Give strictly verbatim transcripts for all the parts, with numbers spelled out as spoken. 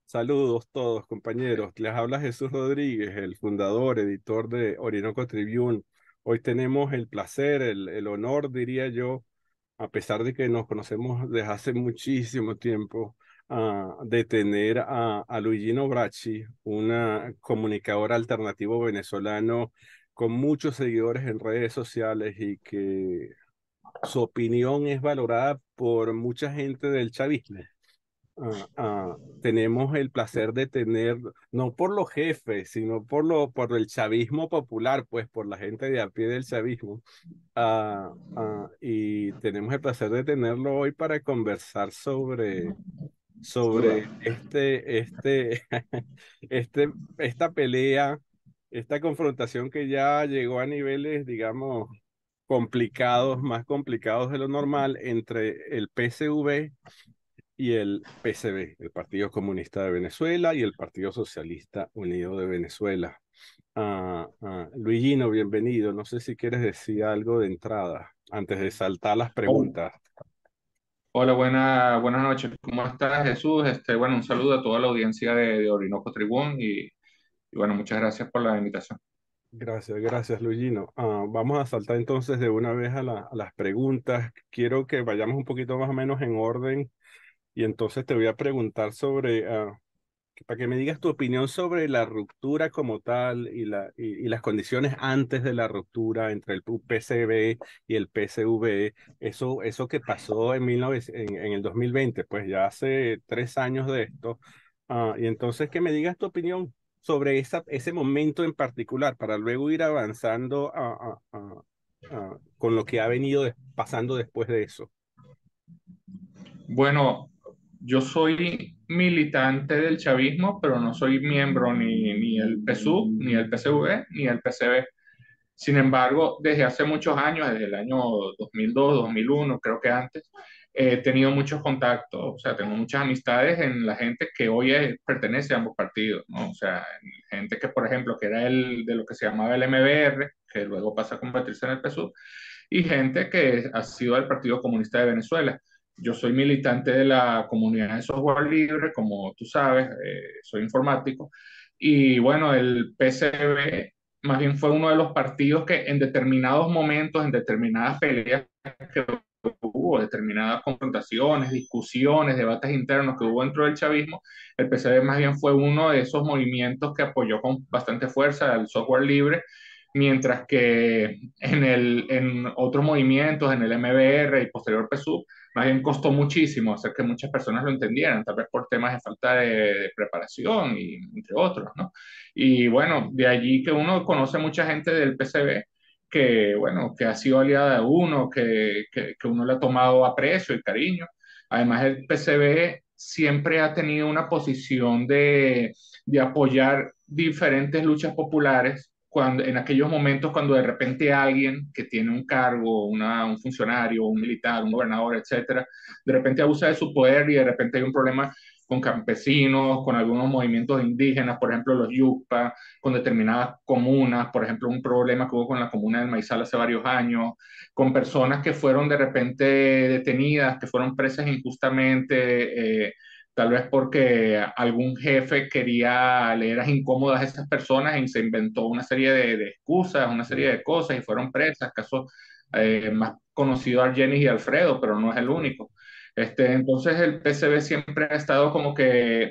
Saludos todos, compañeros. Les habla Jesús Rodríguez, el fundador, editor de Orinoco Tribune. Hoy tenemos el placer, el, el honor, diría yo, a pesar de que nos conocemos desde hace muchísimo tiempo, ah, de tener a, a Luigino Bracci, una comunicador alternativo venezolano con muchos seguidores en redes sociales y que su opinión es valorada por mucha gente del chavismo. Ah, ah, tenemos el placer de tener, no por los jefes, sino por lo, por el chavismo popular, pues por la gente de a pie del chavismo. Ah, ah, y tenemos el placer de tenerlo hoy para conversar sobre, Sin duda. sobre este, este, este, esta pelea, esta confrontación que ya llegó a niveles, digamos, complicados, más complicados de lo normal, entre el P S V y el P C B, el Partido Comunista de Venezuela, y el Partido Socialista Unido de Venezuela. Ah, ah, Luigino, bienvenido. No sé si quieres decir algo de entrada antes de saltar las Hola, preguntas. hola, buena- buenas noches. ¿Cómo estás, Jesús? Este, bueno, un saludo a toda la audiencia de, de Orinoco Tribún y, y bueno, muchas gracias por la invitación. Gracias, gracias, Luigino. Ah, vamos a saltar entonces de una vez a, la- a las preguntas. Quiero que vayamos un poquito más o menos en orden y entonces te voy a preguntar sobre, ah, que- para que me digas tu opinión sobre la ruptura como tal y, la, y, y las condiciones antes de la ruptura entre el P C B y el P S V, eso, eso que pasó en, mil novecientos en, en el dos mil veinte, pues ya hace tres años de esto. Ah, y entonces que me digas tu opinión sobre esa, ese momento en particular para luego ir avanzando a, a- a- a- con lo que ha venido des- pasando después de eso. Bueno, yo soy militante del chavismo, pero no soy miembro ni, ni el P S U V, ni el P S V, ni el P C B. Sin embargo, desde hace muchos años, desde el año dos mil dos, dos mil uno, creo que antes, he tenido muchos contactos, o sea, tengo muchas amistades en la gente que hoy es- pertenece a ambos partidos, ¿no? O sea, gente que, por ejemplo, que era el, de lo que se llamaba el M B R, que luego pasa a convertirse en el P S U V, y gente que ha sido del Partido Comunista de Venezuela. Yo soy militante de la comunidad de software libre, como tú sabes, eh, soy informático, y bueno, el P C B más bien fue uno de los partidos que en determinados momentos, en determinadas peleas que hubo, determinadas confrontaciones, discusiones, debates internos que hubo dentro del chavismo, el P C B más bien fue uno de esos movimientos que apoyó con bastante fuerza al software libre, mientras que en, el, en otros movimientos, en el M B R y posterior P S U V, más bien costó muchísimo hacer que muchas personas lo entendieran, tal vez por temas de falta de, de preparación y entre otros, ¿no? Y bueno, de allí que uno conoce mucha gente del P C B que, bueno, que ha sido aliada de uno, que, que, que uno le ha tomado aprecio y cariño. Además, el P C B siempre ha tenido una posición de, de apoyar diferentes luchas populares cuando, en aquellos momentos cuando de repente alguien que tiene un cargo, una, un funcionario, un militar, un gobernador, etcétera, de repente abusa de su poder y de repente hay un problema con campesinos, con algunos movimientos indígenas, por ejemplo los Yucpa, con determinadas comunas, por ejemplo un problema que hubo con la comuna del Maizal hace varios años, con personas que fueron de repente detenidas, que fueron presas injustamente, eh, tal vez porque algún jefe quería leer incómodas a esas personas y se inventó una serie de, de excusas, una serie de cosas y fueron presas, casos eh, más conocido Argenis y Alfredo, pero no es el único. Este, entonces el P C B siempre ha estado como que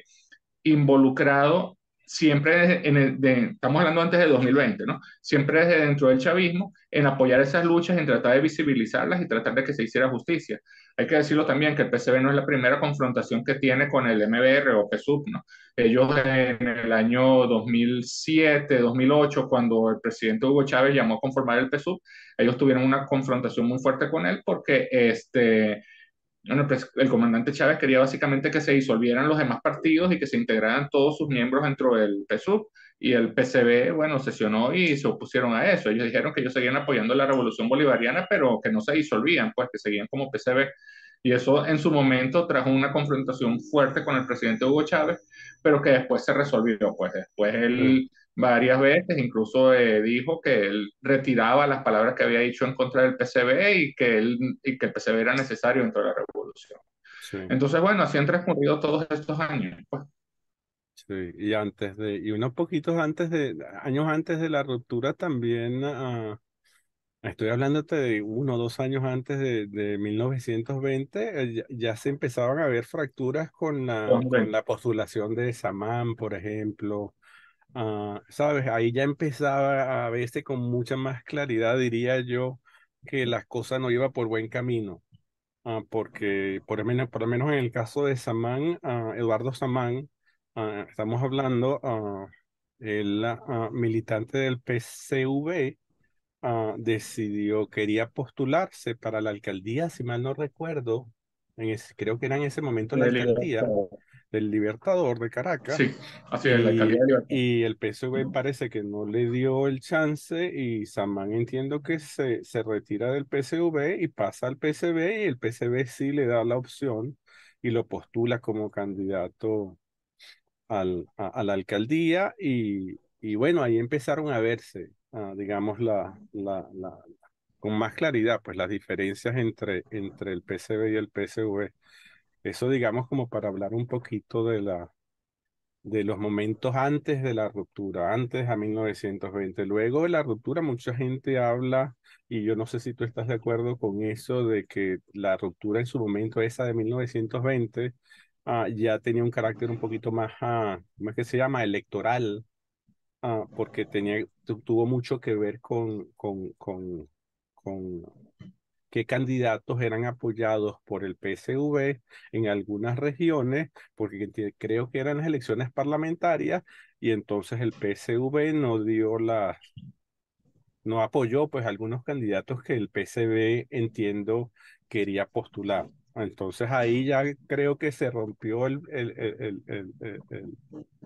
involucrado, siempre desde- en el, de- estamos hablando antes de dos mil veinte, ¿no? Siempre desde dentro del chavismo, en apoyar esas luchas, en tratar de visibilizarlas y tratar de que se hiciera justicia. Hay que decirlo también que el P C B no es la primera confrontación que tiene con el M B R o P S U V, ¿no? Ellos en el año dos mil siete, dos mil ocho, cuando el presidente Hugo Chávez llamó a conformar el P S U V, ellos tuvieron una confrontación muy fuerte con él porque este, bueno, pues el comandante Chávez quería básicamente que se disolvieran los demás partidos y que se integraran todos sus miembros dentro del P S U V. Y el P C B, bueno, sesionó y se opusieron a eso. Ellos dijeron que ellos seguían apoyando la revolución bolivariana, pero que no se disolvían, pues que seguían como P C B. Y eso en su momento trajo una confrontación fuerte con el presidente Hugo Chávez, pero que después se resolvió. Pues después Eh, él varias veces, incluso eh, dijo que él retiraba las palabras que había dicho en contra del P C B y que, él, y que el P C B era necesario dentro de la revolución. sí. Entonces, bueno, así han transcurrido todos estos años. Pues. Sí, y antes de, y unos poquitos antes de, años antes de la ruptura también, ah, estoy hablándote de uno o dos años antes de, de mil novecientos veinte, eh, ya, ya se empezaban a ver fracturas con la, con Hombre, la postulación de Samán, por ejemplo. Ah, ¿sabes? Ahí ya empezaba a verse con mucha más claridad, diría yo, que las cosas no iban por buen camino. Ah, porque por lo menos, por lo menos en el caso de Samán, ah, Eduardo Samán, ah, estamos hablando, ah, el ah, militante del P C V, ah, decidió, quería postularse para la alcaldía, si mal no recuerdo, en ese- creo que era en ese momento la de alcaldía libertad. del Libertador de Caracas, Sí, así es, la alcaldía y, de Libertad. y el P S V parece que no le dio el chance y Samán entiendo que se, se retira del P S V y pasa al P S V y el P S V sí le da la opción y lo postula como candidato al, a, a la alcaldía y, y bueno, ahí empezaron a verse, ah, digamos, la, la, la, con más claridad, pues las diferencias entre, entre el P S V y el P S V. Eso, digamos, como para hablar un poquito de la, de los momentos antes de la ruptura, antes a mil novecientos veinte. Luego de la ruptura, mucha gente habla, y yo no sé si tú estás de acuerdo con eso, de que la ruptura en su momento, esa de mil novecientos veinte, ah, ya tenía un carácter un poquito más, ah, ¿cómo es que se llama? Electoral, ah, porque tenía, tu- tuvo mucho que ver con, con, con, con qué candidatos eran apoyados por el P S V en algunas regiones, porque enti- creo que eran las elecciones parlamentarias, y entonces el P S V no dio la, no apoyó pues algunos candidatos que el P S V, entiendo, quería postular. Entonces ahí ya creo que se rompió el, el, el, el, el, el-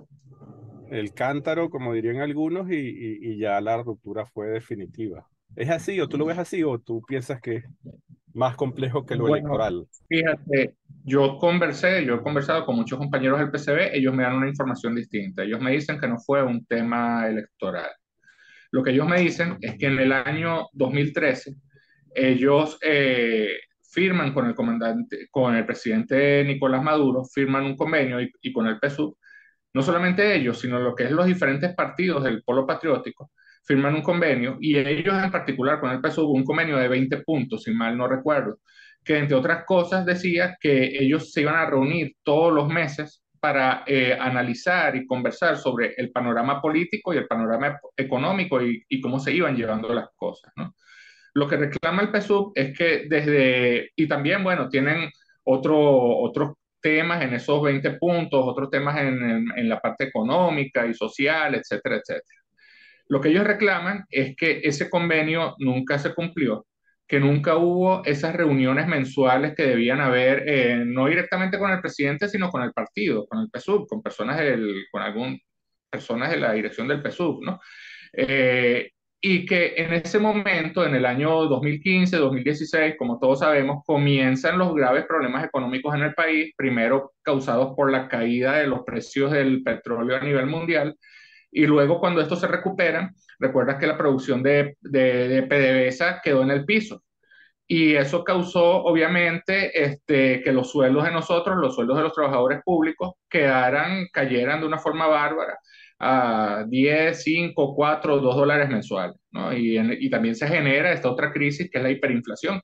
el cántaro, como dirían algunos, y, y, y ya la ruptura fue definitiva. ¿Es así o tú lo ves así o tú piensas que es más complejo que lo Bueno, electoral? fíjate, yo conversé, yo he conversado con muchos compañeros del P C B, ellos me dan una información distinta. Ellos me dicen que no fue un tema electoral. Lo que ellos me dicen es que en el año dos mil trece ellos eh, firman con el comandante, con el presidente Nicolás Maduro, firman un convenio y, y con el P S U V, no solamente ellos, sino lo que es los diferentes partidos del Polo Patriótico, firman un convenio y ellos en particular con el P S U V un convenio de veinte puntos, si mal no recuerdo, que entre otras cosas decía que ellos se iban a reunir todos los meses para eh, analizar y conversar sobre el panorama político y el panorama económico y, y cómo se iban llevando las cosas, ¿no? Lo que reclama el P S U V es que desde, y también, bueno, tienen otro, otros temas en esos veinte puntos, otros temas en, en, en la parte económica y social, etcétera, etcétera. Lo que ellos reclaman es que ese convenio nunca se cumplió, que nunca hubo esas reuniones mensuales que debían haber, eh, no directamente con el presidente, sino con el partido, con el P S U V, con personas del, con algún, personas de la dirección del P S U V, ¿no? Eh, y que en ese momento, en el año dos mil quince, dos mil dieciséis, como todos sabemos, comienzan los graves problemas económicos en el país, primero causados por la caída de los precios del petróleo a nivel mundial, y luego cuando estos se recuperan, recuerdas que la producción de, de, de PDVSA quedó en el piso. Y eso causó, obviamente, este, que los sueldos de nosotros, los sueldos de los trabajadores públicos, quedaran, cayeran de una forma bárbara a diez, cinco, cuatro, dos dólares mensuales, ¿no? Y, en- y también se genera esta otra crisis que es la hiperinflación.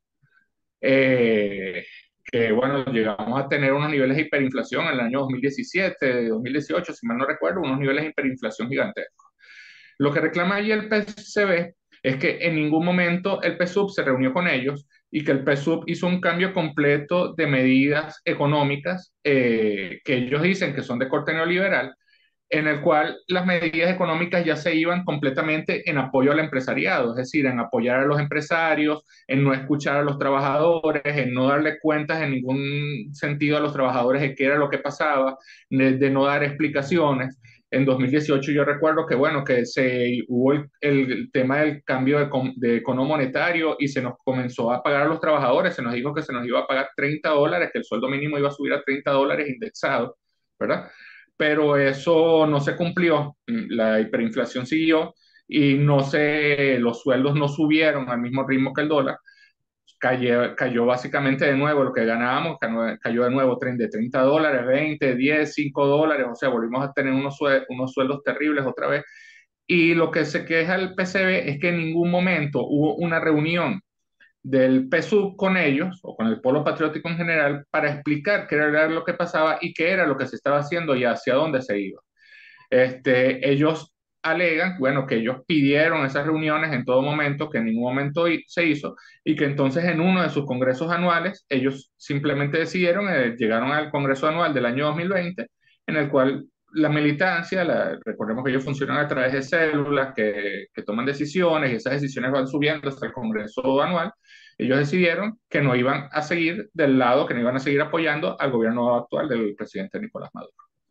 Eh, que, bueno, llegamos a tener unos niveles de hiperinflación en el año dos mil diecisiete, dos mil dieciocho, si mal no recuerdo, unos niveles de hiperinflación gigantescos. Lo que reclama allí el P C B es que en ningún momento el P S U V se reunió con ellos y que el P S U V hizo un cambio completo de medidas económicas eh, que ellos dicen que son de corte neoliberal, en el cual las medidas económicas ya se iban completamente en apoyo al empresariado, es decir, en apoyar a los empresarios, en no escuchar a los trabajadores, en no darle cuentas en ningún sentido a los trabajadores de qué era lo que pasaba, de, de no dar explicaciones. En dos mil dieciocho yo recuerdo que, bueno, que se, hubo el, el tema del cambio de, de cono monetario y se nos comenzó a pagar a los trabajadores, se nos dijo que se nos iba a pagar treinta dólares, que el sueldo mínimo iba a subir a treinta dólares indexado, ¿verdad? Pero eso no se cumplió, la hiperinflación siguió y no se, los sueldos no subieron al mismo ritmo que el dólar, cayó, cayó básicamente de nuevo lo que ganábamos, cayó, cayó de nuevo tren de treinta dólares, veinte, diez, cinco dólares, o sea, volvimos a tener unos, sue- unos sueldos terribles otra vez. Y lo que se queja el P C B es que en ningún momento hubo una reunión del P S U V con ellos, o con el Polo Patriótico en general, para explicar qué era lo que pasaba y qué era lo que se estaba haciendo y hacia dónde se iba. Este, ellos alegan, bueno, que ellos pidieron esas reuniones en todo momento, que en ningún momento se hizo, y que entonces en uno de sus congresos anuales, ellos simplemente decidieron, eh, llegaron al congreso anual del año dos mil veinte, en el cual la militancia, la, recordemos que ellos funcionan a través de células que, que toman decisiones, y esas decisiones van subiendo hasta el congreso anual. Ellos decidieron que no iban a seguir del lado, que no iban a seguir apoyando al gobierno actual del presidente Nicolás Maduro.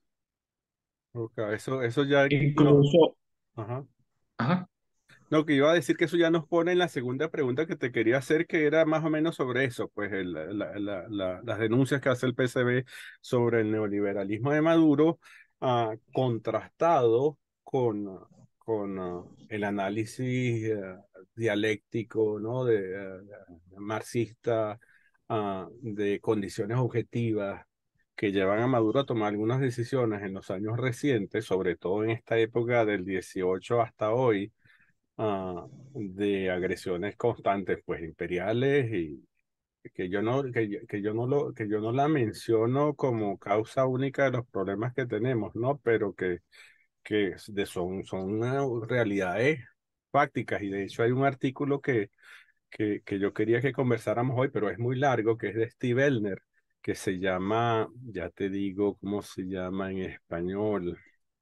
Ok, eso, eso ya no. Incluso, Ajá. ajá. No, que iba a decir que eso ya nos pone en la segunda pregunta que te quería hacer, que era más o menos sobre eso, pues el- la- la- la- las denuncias que hace el P C B sobre el neoliberalismo de Maduro, ah, contrastado con, con ah, el análisis eh, dialéctico, ¿no? De, eh, marxista, ah, de condiciones objetivas que llevan a Maduro a tomar algunas decisiones en los años recientes, sobre todo en esta época del dieciocho hasta hoy, ah, de agresiones constantes, pues imperiales, y que yo no, que, yo- que yo no lo, que yo no la menciono como causa única de los problemas que tenemos, ¿no? Pero que, que es de, son, son uh, realidades fácticas, y de hecho hay un artículo que, que, que yo quería que conversáramos hoy, pero es muy largo, que es de Steve Elner, que se llama, ya te digo cómo se llama en español.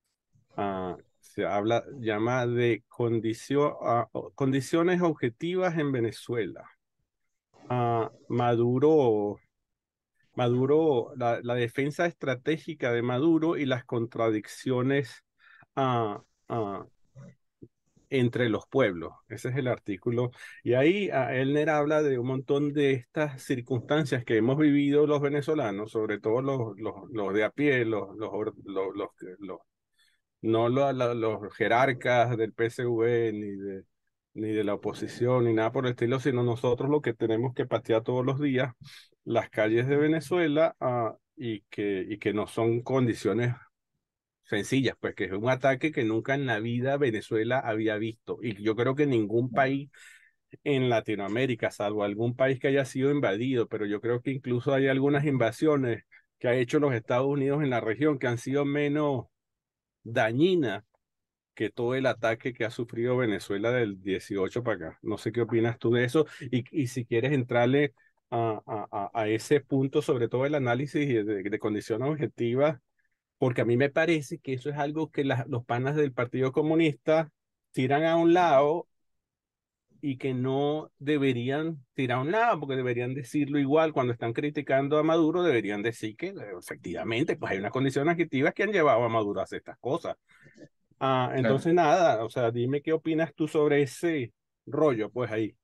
Ah, se habla, llama de condicio- ah, o- condiciones objetivas en Venezuela. Ah, Maduro, Maduro, la, la defensa estratégica de Maduro y las contradicciones ah, ah, entre los pueblos. Ese es el artículo. Y ahí ah, Elner habla de un montón de estas circunstancias que hemos vivido los venezolanos, sobre todo los, los, los de a pie, los, los, los, los, los no lo- lo- los jerarcas del P S V, ni de, ni de la oposición, ni nada por el estilo, sino nosotros lo que tenemos que patear todos los días las calles de Venezuela, ah, y que, y que no son condiciones sencillas, pues que es un ataque que nunca en la vida Venezuela había visto. Y yo creo que ningún país en Latinoamérica, salvo algún país que haya sido invadido, pero yo creo que incluso hay algunas invasiones que ha hecho los Estados Unidos en la región que han sido menos dañinas que todo el ataque que ha sufrido Venezuela del dieciocho para acá. No sé qué opinas tú de eso, y, y si quieres entrarle a, a, a- a ese punto, sobre todo el análisis de, de, de condiciones objetivas, porque a mí me parece que eso es algo que la- los panas del Partido Comunista tiran a un lado, y que no deberían tirar a un lado, porque deberían decirlo igual cuando están criticando a Maduro, deberían decir que eh, efectivamente pues hay unas condiciones objetivas que han llevado a Maduro a hacer estas cosas. Ah, Claro. entonces nada, o sea, dime qué opinas tú sobre ese rollo, pues ahí.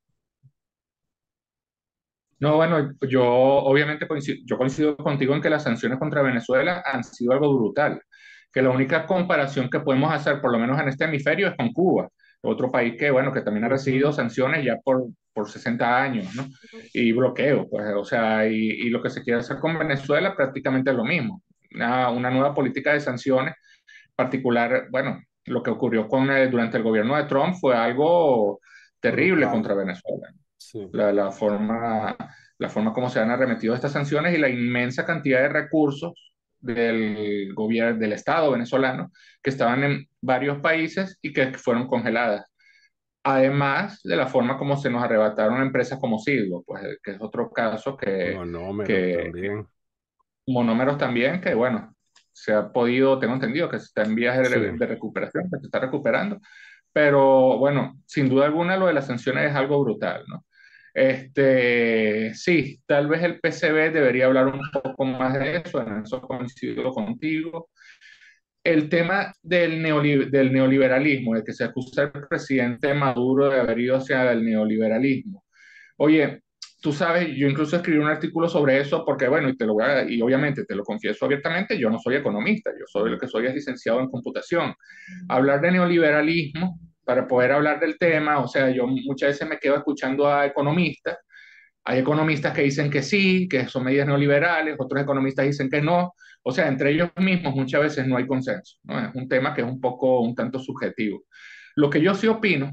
No, bueno, yo obviamente coincido, yo coincido contigo en que las sanciones contra Venezuela han sido algo brutal, que la única comparación que podemos hacer, por lo menos en este hemisferio, es con Cuba, otro país que, bueno, que también ha recibido Ujú. sanciones ya por, por sesenta años, ¿no? Y bloqueo, pues, o sea, y, y lo que se quiere hacer con Venezuela prácticamente es lo mismo, una, una nueva política de sanciones particular, bueno, lo que ocurrió con, eh, durante el gobierno de Trump fue algo terrible Brutal, contra Venezuela, sí. la, la forma, la forma como se han arremetido estas sanciones y la inmensa cantidad de recursos del gobierno, del Estado venezolano que estaban en varios países y que fueron congeladas. Además de la forma como se nos arrebataron empresas como Silvo, pues, que es otro caso que, Monómeros que también. monómeros también, que bueno, se ha podido, tengo entendido que se está en vías Sí, de, de recuperación, que se está recuperando, pero bueno, sin duda alguna lo de las sanciones es algo brutal, ¿no? Este, sí, tal vez el P C B debería hablar un poco más de eso, en eso coincido contigo. El tema del, neoli- del neoliberalismo, de que se acusa al presidente Maduro de haber ido hacia el neoliberalismo. Oye, tú sabes, yo incluso escribí un artículo sobre eso porque, bueno, y, te lo voy a- y obviamente te lo confieso abiertamente, yo no soy economista, yo soy lo que soy es licenciado en computación. Hablar de neoliberalismo, para poder hablar del tema, o sea, yo muchas veces me quedo escuchando a economistas Hay economistas que dicen que sí, que son medidas neoliberales, otros economistas dicen que no. O sea, entre ellos mismos muchas veces no hay consenso, ¿no? Es un tema que es un poco, un tanto subjetivo. Lo que yo sí opino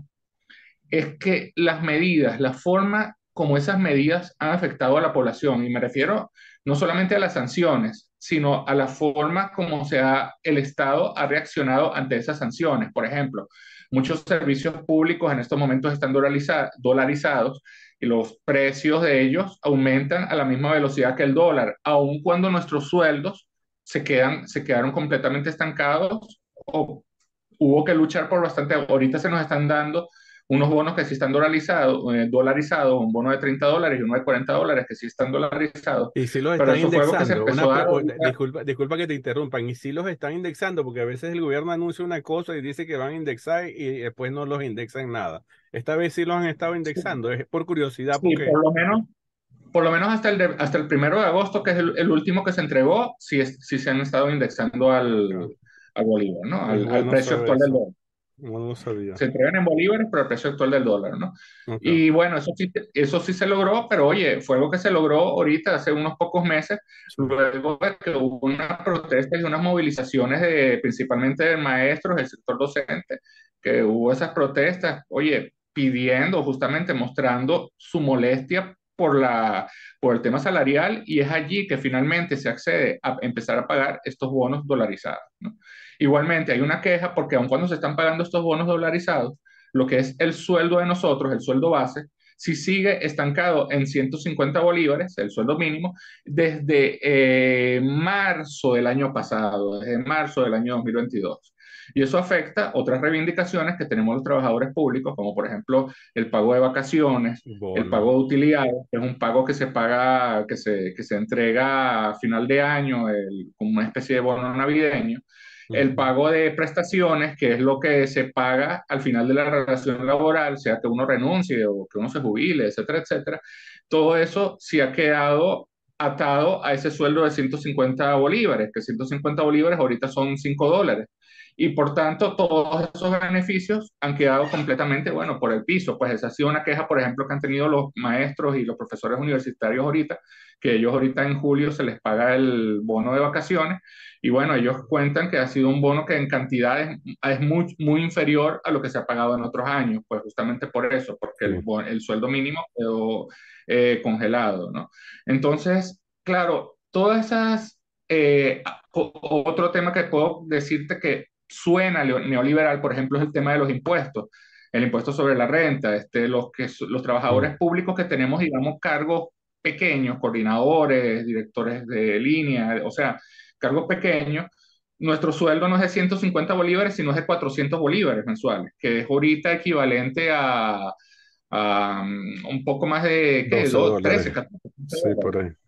es que las medidas, la forma como esas medidas han afectado a la población, y me refiero no solamente a las sanciones, sino a la forma como se ha, el Estado ha reaccionado ante esas sanciones. Por ejemplo, muchos servicios públicos en estos momentos están dolariza- dolarizados y los precios de ellos aumentan a la misma velocidad que el dólar, aun cuando nuestros sueldos se quedan, se quedaron completamente estancados o hubo que luchar por bastante. Ahorita se nos están dando unos bonos que sí están dolarizados, eh, dolarizados, un bono de treinta dólares y uno de cuarenta dólares que sí están dolarizados, Y si los pero están eso fue algo que se indexando, empezó una a pre- dar o- ahorita. disculpa, disculpa que te interrumpan, y si los están indexando, porque a veces el gobierno anuncia una cosa y dice que van a indexar y después no los indexan nada. Esta vez sí los han estado indexando, es por curiosidad, Sí, porque por lo menos, por lo menos hasta el, de- hasta el primero de agosto, que es el, el último que se entregó, sí, es- sí se han estado indexando al, ah, al bolívar, ¿no? es Al, al bueno precio saber actual del eso, dólar. no lo sabía. Se entregan en bolívares, pero el precio actual del dólar, ¿no? Ok. Y bueno, eso sí, eso sí se logró, pero oye, fue algo que se logró ahorita, hace unos pocos meses, Sí. luego de que hubo unas protestas y unas movilizaciones de, principalmente de maestros, del sector docente, que hubo esas protestas, oye, pidiendo, justamente mostrando su molestia por la, por el tema salarial, y es allí que finalmente se accede a empezar a pagar estos bonos dolarizados, ¿no? Igualmente, hay una queja porque aun cuando se están pagando estos bonos dolarizados, lo que es el sueldo de nosotros, el sueldo base, si sigue estancado en ciento cincuenta bolívares, el sueldo mínimo, desde eh, marzo del año pasado, desde marzo del año dos mil veintidós. Y eso afecta otras reivindicaciones que tenemos los trabajadores públicos, como por ejemplo el pago de vacaciones, el Bono. pago de utilidades, que es un pago que se paga, que se, que se entrega a final de año, el, como una especie de bono navideño, el Ujú. pago de prestaciones, que es lo que se paga al final de la relación laboral, sea que uno renuncie o que uno se jubile, etcétera, etcétera. Todo eso sí ha quedado atado a ese sueldo de ciento cincuenta bolívares, que ciento cincuenta bolívares ahorita son cinco dólares. Y por tanto, todos esos beneficios han quedado completamente, bueno, por el piso. Pues esa ha sido una queja, por ejemplo, que han tenido los maestros y los profesores universitarios ahorita, que ellos ahorita en julio se les paga el bono de vacaciones y bueno, ellos cuentan que ha sido un bono que en cantidad es, es muy, muy inferior a lo que se ha pagado en otros años, pues justamente por eso, porque el, Sí. bon- el sueldo mínimo quedó eh, congelado, ¿no? Entonces, claro, todas esas, eh, o- otro tema que puedo decirte que suena leo- neoliberal, por ejemplo, es el tema de los impuestos, el impuesto sobre la renta, este, los, que, los Mm. trabajadores públicos que tenemos, digamos, cargos pequeños, coordinadores, directores de línea, o sea, cargos pequeños, nuestro sueldo no es de ciento cincuenta bolívares, sino es de cuatrocientos bolívares mensuales, que es ahorita equivalente a, a, um, un poco más de, ¿qué? doce Do- trece, dólares. catorce Sí, por dólares. ahí.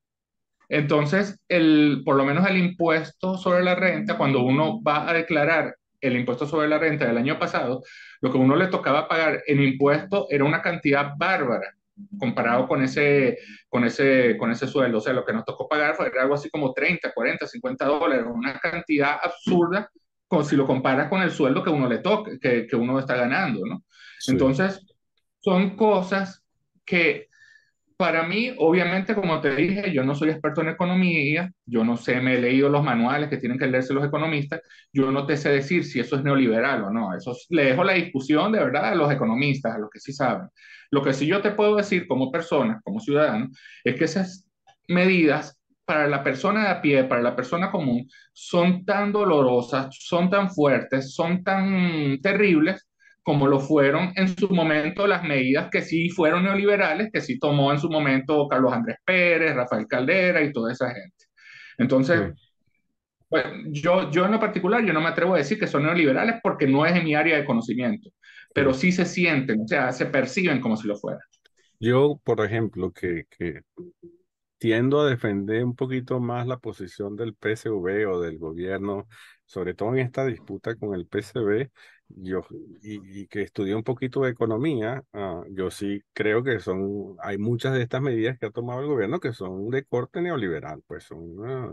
Entonces, el, por lo menos el impuesto sobre la renta, cuando uno va a declarar el impuesto sobre la renta del año pasado, lo que uno le tocaba pagar en impuesto era una cantidad bárbara comparado con ese, con ese, con ese sueldo. O sea, lo que nos tocó pagar fue algo así como treinta, cuarenta, cincuenta dólares, una cantidad absurda como si lo comparas con el sueldo que uno le toca, que, que uno está ganando, ¿no? Sí. Entonces, son cosas que para mí, obviamente, como te dije, yo no soy experto en economía, yo no sé, me he leído los manuales que tienen que leerse los economistas, yo no te sé decir si eso es neoliberal o no, eso es- le dejo la discusión de verdad a los economistas, a los que sí saben. Lo que sí yo te puedo decir como persona, como ciudadano, es que esas medidas para la persona de a pie, para la persona común, son tan dolorosas, son tan fuertes, son tan terribles como lo fueron en su momento las medidas que sí fueron neoliberales, que sí tomó en su momento Carlos Andrés Pérez, Rafael Caldera y toda esa gente. Entonces, Sí. pues, yo, yo en lo particular, yo no me atrevo a decir que son neoliberales porque no es en mi área de conocimiento, pero Sí. sí se sienten, o sea, se perciben como si lo fueran. Yo, por ejemplo, que, que tiendo a defender un poquito más la posición del P S V o del gobierno, sobre todo en esta disputa con el P S V, yo, y, y que estudié un poquito de economía, ah, yo sí creo que son, hay muchas de estas medidas que ha tomado el gobierno que son de corte neoliberal, pues son, ah,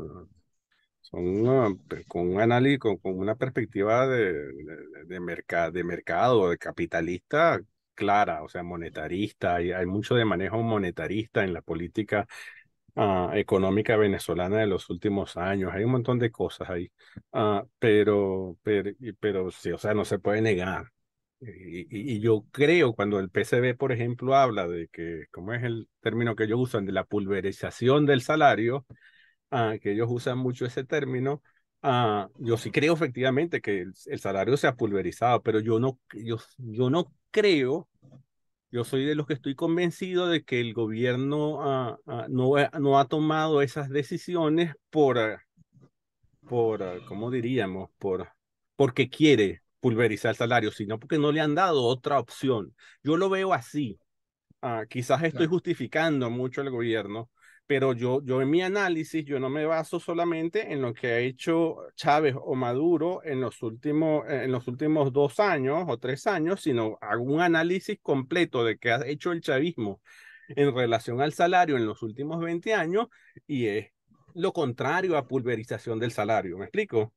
son ah, pe- con un análisis, con, con una perspectiva de, de, de, merca- de mercado, de capitalista clara, o sea, monetarista, y hay mucho de manejo monetarista en la política ah, económica venezolana de los últimos años. Hay un montón de cosas ahí. Ah, pero, pero, y- pero sí, o sea, no se puede negar. Y, y- y yo creo cuando el P C B, por ejemplo, habla de que, ¿cómo es el término que ellos usan? De la pulverización del salario, ah, que ellos usan mucho ese término. Ah, yo sí creo efectivamente que el, el salario se ha pulverizado, pero yo no, yo, yo no creo, yo soy de los que estoy convencido de que el gobierno ah, ah, no, ha- no ha tomado esas decisiones por, ah, por, ah, ¿cómo diríamos? Por, porque quiere pulverizar el salario, sino porque no le han dado otra opción. Yo lo veo así. Ah, quizás estoy Claro. justificando mucho el gobierno, pero yo, yo en mi análisis, yo no me baso solamente en lo que ha hecho Chávez o Maduro en los últimos, en los últimos dos años o tres años, sino hago un análisis completo de qué ha hecho el chavismo en relación al salario en los últimos veinte años y es lo contrario a pulverización del salario. ¿Me explico?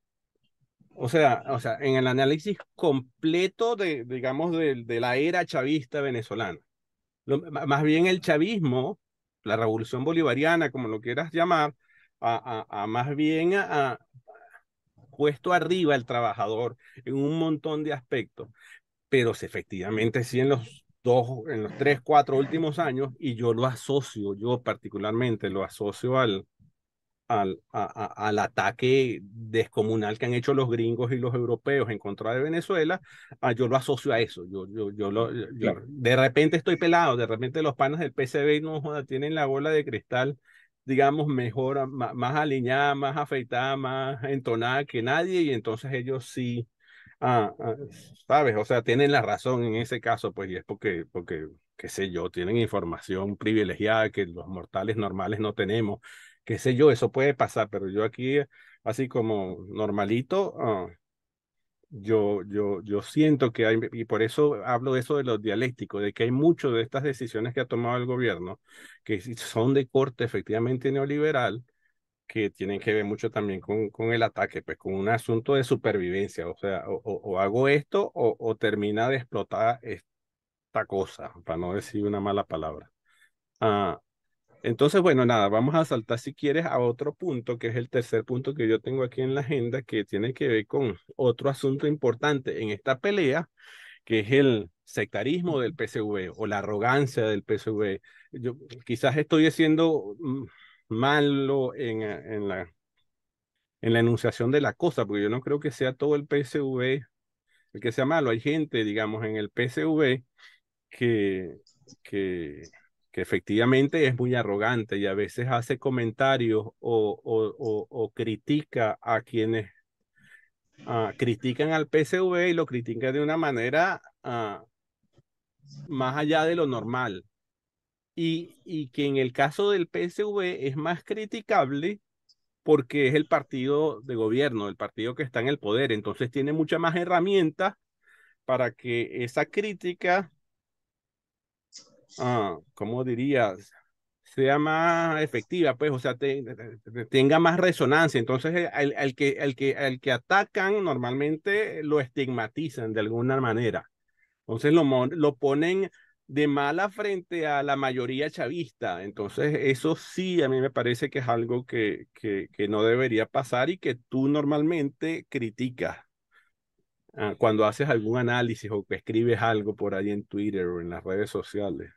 O sea, o sea, en el análisis completo de, digamos, de, de la era chavista venezolana. Lo- más bien el chavismo, la revolución bolivariana, como lo quieras llamar, a, a- a más bien a, a puesto arriba el trabajador en un montón de aspectos, pero sí, efectivamente sí en los dos, en los tres, cuatro últimos años, y yo lo asocio, yo particularmente lo asocio al, al, a- a- al ataque descomunal que han hecho los gringos y los europeos en contra de Venezuela, ah, yo lo asocio a eso. Yo, yo, yo, lo, yo, Claro. de repente estoy pelado, de repente los panas del P C B no joda, tienen la bola de cristal, digamos, mejor, ah, ma- más alineada, más afeitada, más entonada que nadie, y entonces ellos sí. Ah, ah, sabes, o sea, tienen la razón en ese caso, pues, y es porque, porque, qué sé yo, tienen información privilegiada que los mortales normales no tenemos, qué sé yo, eso puede pasar, pero yo aquí, así como normalito, ah, yo, yo, yo siento que hay, y por eso hablo de eso de los dialécticos, de que hay mucho de estas decisiones que ha tomado el gobierno, que sí son de corte efectivamente neoliberal, que tienen que ver mucho también con, con el ataque, pues con un asunto de supervivencia, o sea, o, o- o hago esto o, o termina de explotar esta cosa, para no decir una mala palabra. Ah, entonces, bueno, nada, vamos a saltar si quieres a otro punto, que es el tercer punto que yo tengo aquí en la agenda, que tiene que ver con otro asunto importante en esta pelea, que es el sectarismo del P S V o la arrogancia del P S V. Yo quizás estoy haciendo mm, malo en, en la en la enunciación de la cosa, porque yo no creo que sea todo el P S V el que sea malo. Hay gente, digamos, en el P S V que, que, que efectivamente es muy arrogante y a veces hace comentarios o, o, o, o critica a quienes ah, critican al P S V y lo critican de una manera ah, más allá de lo normal. Y, y que en el caso del P S V es más criticable porque es el partido de gobierno, el partido que está en el poder, entonces tiene muchas más herramientas para que esa crítica, ah, ¿cómo dirías? Sea más efectiva, pues, o sea, te- te- tenga más resonancia. Entonces, eh, al, al que, al que, al que atacan normalmente lo estigmatizan de alguna manera. Entonces lo, mon- lo ponen de mala frente a la mayoría chavista. Entonces, eso sí, a mí me parece que es algo que, que, que no debería pasar y que tú normalmente criticas ah, cuando haces algún análisis o que escribes algo por ahí en Twitter o en las redes sociales.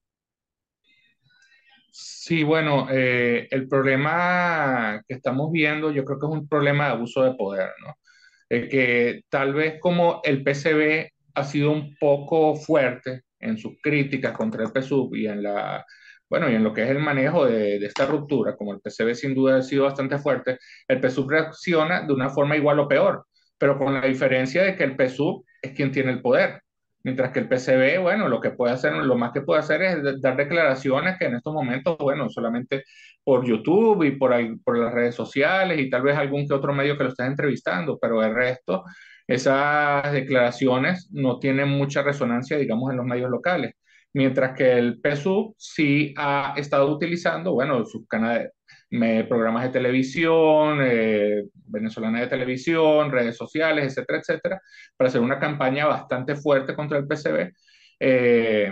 Sí, bueno, eh, el problema que estamos viendo yo creo que es un problema de abuso de poder, ¿no? Eh, que tal vez como el P C B ha sido un poco fuerte en sus críticas contra el P S U V y en la, bueno, y en lo que es el manejo de, de esta ruptura, como el P C B sin duda ha sido bastante fuerte, el P S U V reacciona de una forma igual o peor, pero con la diferencia de que el P S U V es quien tiene el poder. Mientras que el P C B, bueno, lo que puede hacer, lo más que puede hacer es dar declaraciones que en estos momentos, bueno, solamente por YouTube y por, ahí- por las redes sociales y tal vez algún que otro medio que lo esté entrevistando, pero el resto, esas declaraciones no tienen mucha resonancia, digamos, en los medios locales. Mientras que el P S U sí ha estado utilizando, bueno, sus canales, me- programas de televisión, eh, venezolana de televisión, redes sociales, etcétera, etcétera, para hacer una campaña bastante fuerte contra el P C B eh,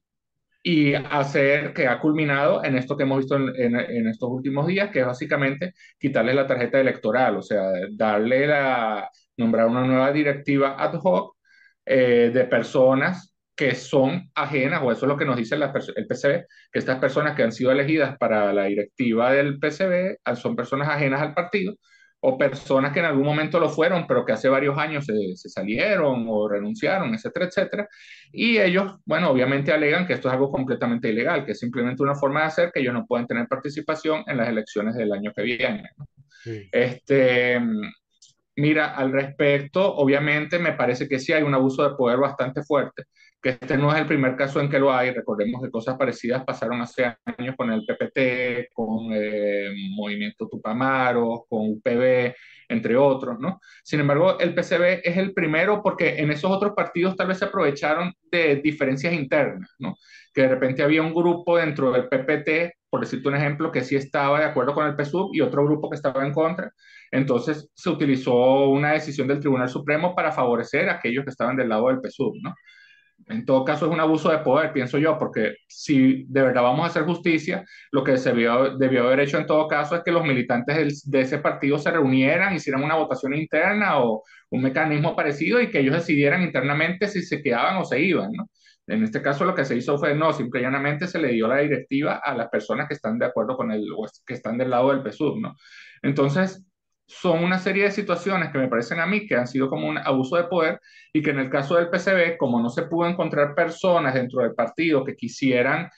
y hacer que ha culminado en esto que hemos visto en, en, en estos últimos días, que es básicamente quitarle la tarjeta electoral, o sea, darle la, nombrar una nueva directiva ad hoc eh, de personas que son ajenas, o eso es lo que nos dice la, el P C B, que estas personas que han sido elegidas para la directiva del P C B son personas ajenas al partido, o personas que en algún momento lo fueron, pero que hace varios años se, se salieron o renunciaron, etcétera, etcétera. Y ellos, bueno, obviamente alegan que esto es algo completamente ilegal, que es simplemente una forma de hacer que ellos no pueden tener participación en las elecciones del año que viene, ¿no? Sí. Este, Mira, al respecto, obviamente me parece que sí hay un abuso de poder bastante fuerte, que este no es el primer caso en que lo hay. Recordemos que cosas parecidas pasaron hace años con el P P T, con eh, Movimiento Tupamaros, con U P B, entre otros, ¿no? Sin embargo, el P C B es el primero porque en esos otros partidos tal vez se aprovecharon de diferencias internas, ¿no? Que de repente había un grupo dentro del P P T, por decirte un ejemplo, que sí estaba de acuerdo con el P S U V y otro grupo que estaba en contra. Entonces se utilizó una decisión del Tribunal Supremo para favorecer a aquellos que estaban del lado del P S U V, ¿no? En todo caso es un abuso de poder, pienso yo, porque si de verdad vamos a hacer justicia, lo que se debió, debió haber hecho en todo caso es que los militantes del, de ese partido se reunieran, hicieran una votación interna o un mecanismo parecido y que ellos decidieran internamente si se quedaban o se iban, ¿no? En este caso lo que se hizo fue, no, simple y llanamente se le dio la directiva a las personas que están de acuerdo con el, o que están del lado del P S U V, ¿no? Entonces, son una serie de situaciones que me parecen a mí que han sido como un abuso de poder y que en el caso del P C B, como no se pudo encontrar personas dentro del partido que quisieran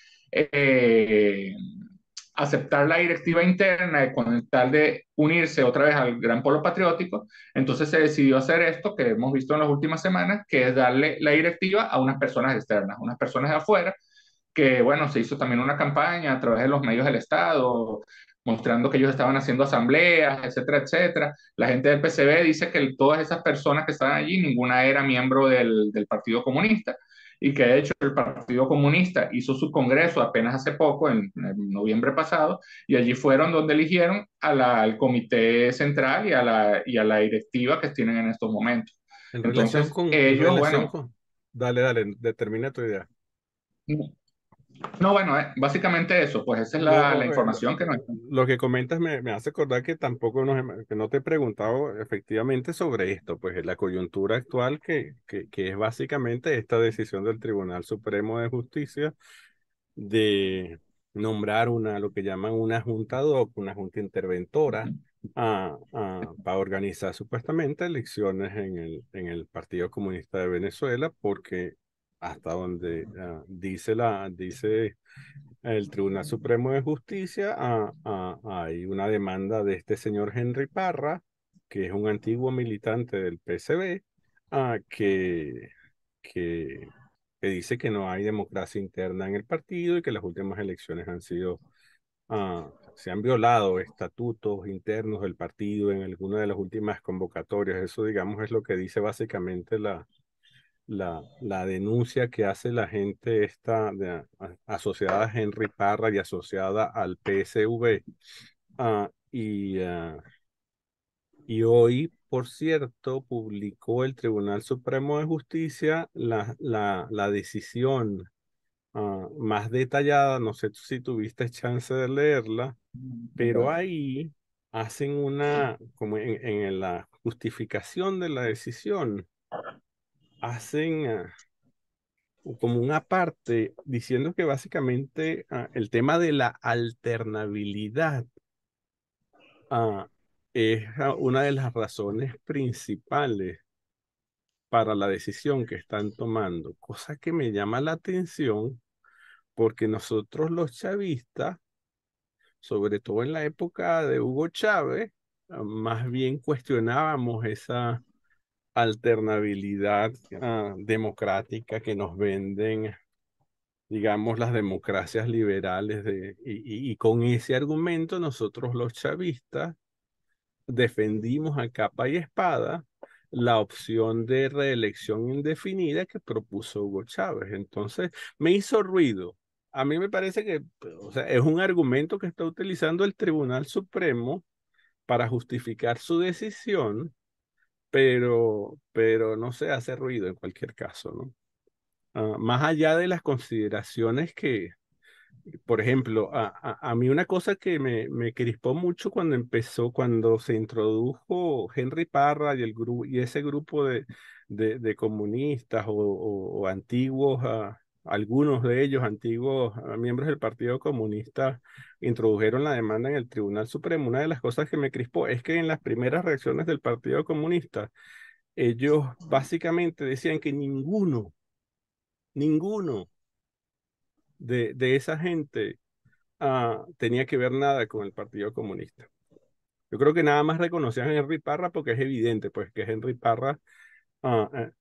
eh, aceptar la directiva interna con tal de unirse otra vez al gran polo patriótico, entonces se decidió hacer esto que hemos visto en las últimas semanas, que es darle la directiva a unas personas externas, unas personas de afuera, que bueno, se hizo también una campaña a través de los medios del Estado, mostrando que ellos estaban haciendo asambleas, etcétera, etcétera. La gente del P C B dice que todas esas personas que estaban allí, ninguna era miembro del, del Partido Comunista y que de hecho el Partido Comunista hizo su congreso apenas hace poco, en, en noviembre pasado, y allí fueron donde eligieron a la, al comité central y a, la, y a la directiva que tienen en estos momentos. En relación Entonces, con, en ellos, relación bueno, con, dale, dale, determina tu idea. no, bueno, eh, básicamente eso, pues esa es la, la No, eh, lo, información que nos... lo que comentas me, me hace acordar que tampoco nos, hem- que no te he preguntado efectivamente sobre esto, pues la coyuntura actual que, que, que es básicamente esta decisión del Tribunal Supremo de Justicia de nombrar una, lo que llaman una junta ad hoc, una junta interventora, a- a- para organizar supuestamente elecciones en el, en el Partido Comunista de Venezuela, porque hasta donde ah, dice la, dice el Tribunal Supremo de Justicia, ah, ah, hay una demanda de este señor Henry Parra, que es un antiguo militante del P S B, ah, que, que, que dice que no hay democracia interna en el partido y que las últimas elecciones han sido, ah, se han violado estatutos internos del partido en alguna de las últimas convocatorias. Eso, digamos, es lo que dice básicamente la la, la denuncia que hace la gente esta de- a- asociada a Henry Parra y asociada al P S V. Ah, y, ah, y hoy, por cierto, publicó el Tribunal Supremo de Justicia la, la, la decisión ah, más detallada. No sé si tuviste chance de leerla, pero ahí hacen una, como en, en la justificación de la decisión, hacen... ah, como una parte diciendo que básicamente ah, el tema de la alternabilidad ah, es ah, una de las razones principales para la decisión que están tomando, cosa que me llama la atención porque nosotros los chavistas, sobre todo en la época de Hugo Chávez, ah, más bien cuestionábamos esa alternabilidad ah, democrática que nos venden, digamos, las democracias liberales de, y, y- y con ese argumento nosotros los chavistas defendimos a capa y espada la opción de reelección indefinida que propuso Hugo Chávez. Entonces, me hizo ruido. A mí me parece que, o sea, es un argumento que está utilizando el Tribunal Supremo para justificar su decisión, pero, pero no se hace ruido en cualquier caso, ¿no? ah, más allá de las consideraciones que, por ejemplo, a, a, a mí una cosa que me, me crispó mucho cuando empezó, cuando se introdujo Henry Parra y, el grupo, y ese grupo de, de, de comunistas o, o- o antiguos, ah, algunos de ellos antiguos ah, miembros del Partido Comunista, introdujeron la demanda en el Tribunal Supremo. Una de las cosas que me crispó es que en las primeras reacciones del Partido Comunista, ellos básicamente decían que ninguno, ninguno de, de esa gente ah, tenía que ver nada con el Partido Comunista. Yo creo que nada más reconocían a Henry Parra porque es evidente, pues, que Henry Parra. ah, ah,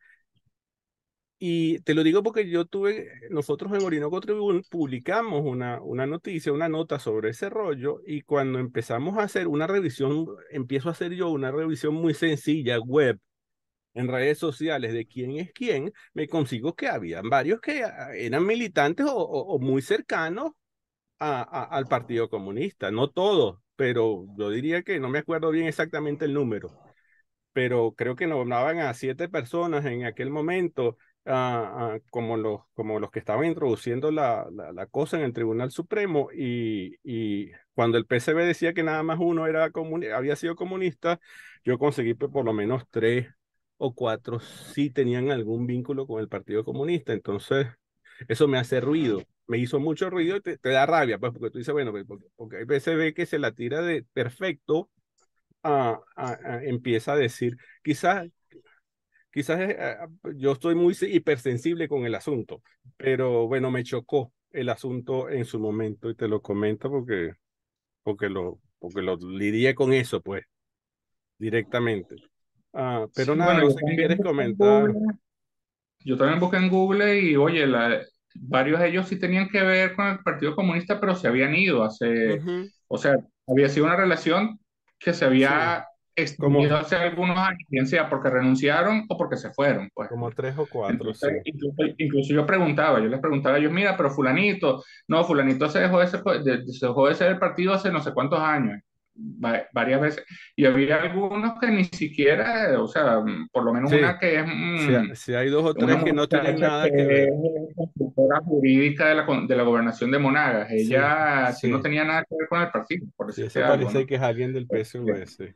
y te lo digo porque yo tuve, nosotros en Orinoco Tribune publicamos una, una noticia, una nota sobre ese rollo, y cuando empezamos a hacer una revisión, empiezo a hacer yo una revisión muy sencilla, web, en redes sociales, de quién es quién, me consigo que habían varios que ah, eran militantes o, o- o muy cercanos a- a- al Partido Comunista. No todos, pero yo diría que no me acuerdo bien exactamente el número, pero creo que nombraban a siete personas en aquel momento, ah, ah, como los, como los que estaban introduciendo la, la, la cosa en el Tribunal Supremo, y, y cuando el P C B decía que nada más uno era comuni- había sido comunista, yo conseguí pues, por lo menos tres o cuatro sí tenían algún vínculo con el Partido Comunista. Entonces eso me hace ruido. Me hizo mucho ruido y te, te da rabia, pues, porque tú dices, bueno, pues, porque, porque hay veces ve que se la tira de perfecto, ah, ah, ah, empieza a decir, quizás, quizás eh, ah, yo estoy muy se- hipersensible con el asunto, pero bueno, me chocó el asunto en su momento y te lo comento porque, porque lo, porque lo lidié con eso, pues, directamente. Ah, pero Sí, nada, bueno, no yo sé qué también quieres busqué en comentar. Google. Yo también busqué en Google y, oye, la- varios de ellos sí tenían que ver con el Partido Comunista, pero se habían ido hace, Ujú, o sea, había sido una relación que se sí, había como, extinguido hace algunos años, bien sea porque renunciaron o porque se fueron, pues. como tres o cuatro, Entonces, sí. incluso, incluso yo preguntaba, yo les preguntaba a ellos, mira, pero fulanito, no, fulanito se dejó de ser, de, de- se dejó de ser el partido hace no sé cuántos años, va- varias veces, y había algunos que ni siquiera, eh, o sea, por lo menos Sí, una que es si, mm, si hay dos o una tres que no tienen muchacha nada que que ver. es consultora jurídica de la, con- de la gobernación de Monagas, Sí, ella sí no sí, tenía nada que ver con el partido, por sí, decirte eso algo, parece ¿no? que es alguien del Este, P S V, sí.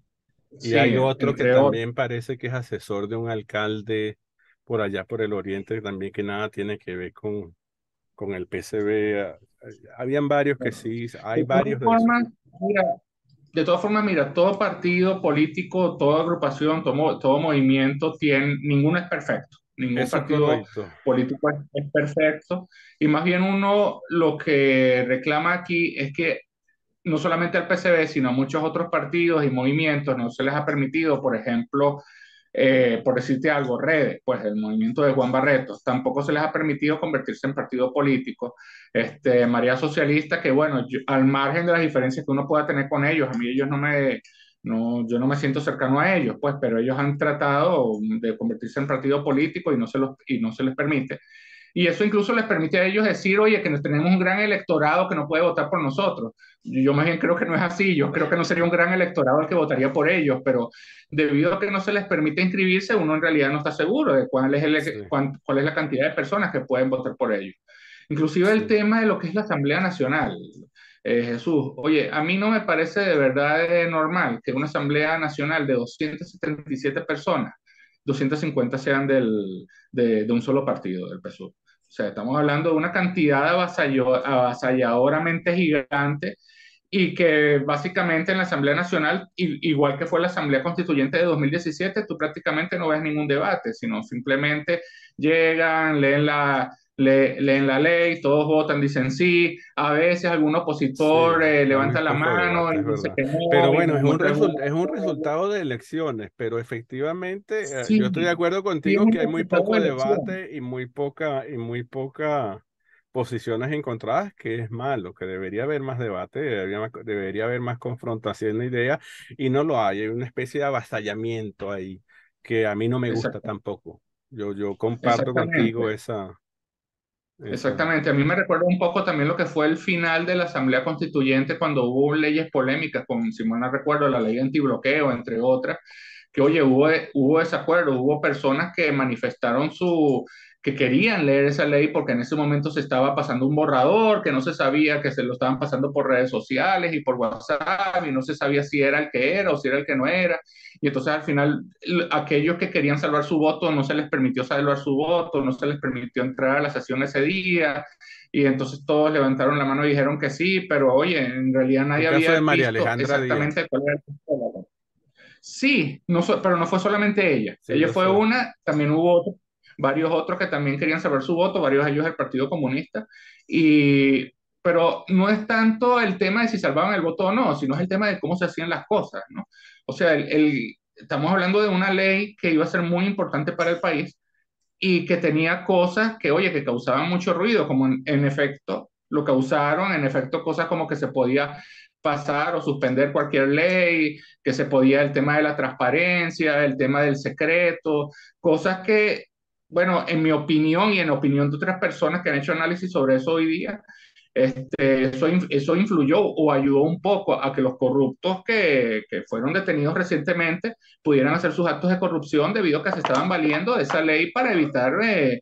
Y sí, hay otro que entre otros. también parece que es asesor de un alcalde por allá por el oriente, también que nada tiene que ver con, con el P S V. Ah, ah, Habían varios que sí, hay De todas varios de esos. formas, mira, De todas formas, mira, todo partido político, toda agrupación, todo, mo- todo movimiento tiene, ninguno es perfecto, ningún Eso es partido correcto. político es, es perfecto, y más bien uno lo que reclama aquí es que no solamente al P C B, sino a muchos otros partidos y movimientos no se les ha permitido, por ejemplo, eh, por decirte algo, redes, pues el movimiento de Juan Barretos, tampoco se les ha permitido convertirse en partido político. Este, María Socialista, que bueno, yo- al margen de las diferencias que uno pueda tener con ellos, a mí ellos no me, no, yo no me siento cercano a ellos, pues, pero ellos han tratado de convertirse en partido político y no se los, y no se les permite. Y eso incluso les permite a ellos decir, oye, que nos tenemos un gran electorado que no puede votar por nosotros. Yo más bien creo que no es así, yo creo que no sería un gran electorado el que votaría por ellos, pero debido a que no se les permite inscribirse, uno en realidad no está seguro de cuál es, el, Sí, cuál, cuál es la cantidad de personas que pueden votar por ellos. Inclusive el sí. tema de lo que es la Asamblea Nacional. Eh, Jesús, oye, a mí no me parece de verdad eh, normal que una Asamblea Nacional de doscientas setenta y siete personas, doscientas cincuenta sean del, de, de un solo partido, del P S U V. O sea, estamos hablando de una cantidad avasallo- avasalladoramente gigante y que básicamente en la Asamblea Nacional, i- igual que fue la Asamblea Constituyente de dos mil diecisiete, tú prácticamente no ves ningún debate, sino simplemente llegan, leen la, le- leen la ley, todos votan, dicen sí, a veces algún Sí, opositor eh, hay muy levanta la poco mano debate, y es dice verdad. que Pero no y bueno, es un muestra algún... result- es un resultado de elecciones, pero efectivamente eh, yo estoy de Sí, acuerdo sí es contigo un que hay muy resultado poco de elección. debate y muy poca y muy poca posiciones encontradas, que es malo, que debería haber más debate, debería, más- debería haber más confrontación de ideas y no lo hay, hay una especie de avasallamiento ahí que a mí no me gusta Exact- tampoco. Yo, yo comparto contigo Exactamente. esa, esa, Exactamente, a mí me recuerda un poco también lo que fue el final de la Asamblea Constituyente cuando hubo leyes polémicas, como si mal no recuerdo, la ley antibloqueo, entre otras, que oye, hubo, hubo desacuerdo, hubo personas que manifestaron su, que querían leer esa ley porque en ese momento se estaba pasando un borrador, que no se sabía, que se lo estaban pasando por redes sociales y por WhatsApp y no se sabía si era el que era o si era el que no era. Y entonces al final aquellos que querían salvar su voto no se les permitió salvar su voto, no se les permitió entrar a la sesión ese día. Y entonces todos levantaron la mano y dijeron que sí, pero oye, en realidad El nadie caso de había María visto Alejandra Díaz. exactamente cuál era el punto. Sí, no, so- pero no fue solamente ella. Sí, Ella yo fue sé. una, también hubo otro- varios otros que también querían saber su voto, varios de ellos del Partido Comunista. Y, pero no es tanto el tema de si salvaban el voto o no, sino es el tema de cómo se hacían las cosas, ¿no? O sea, el, el- estamos hablando de una ley que iba a ser muy importante para el país y que tenía cosas que, oye, que causaban mucho ruido, como en, en efecto lo causaron, en efecto cosas como que se podía pasar o suspender cualquier ley, que se podía el tema de la transparencia, el tema del secreto, cosas que, bueno, en mi opinión y en opinión de otras personas que han hecho análisis sobre eso hoy día, este, eso, eso influyó o ayudó un poco a que los corruptos que, que fueron detenidos recientemente pudieran hacer sus actos de corrupción debido a que se estaban valiendo de esa ley para evitar eh,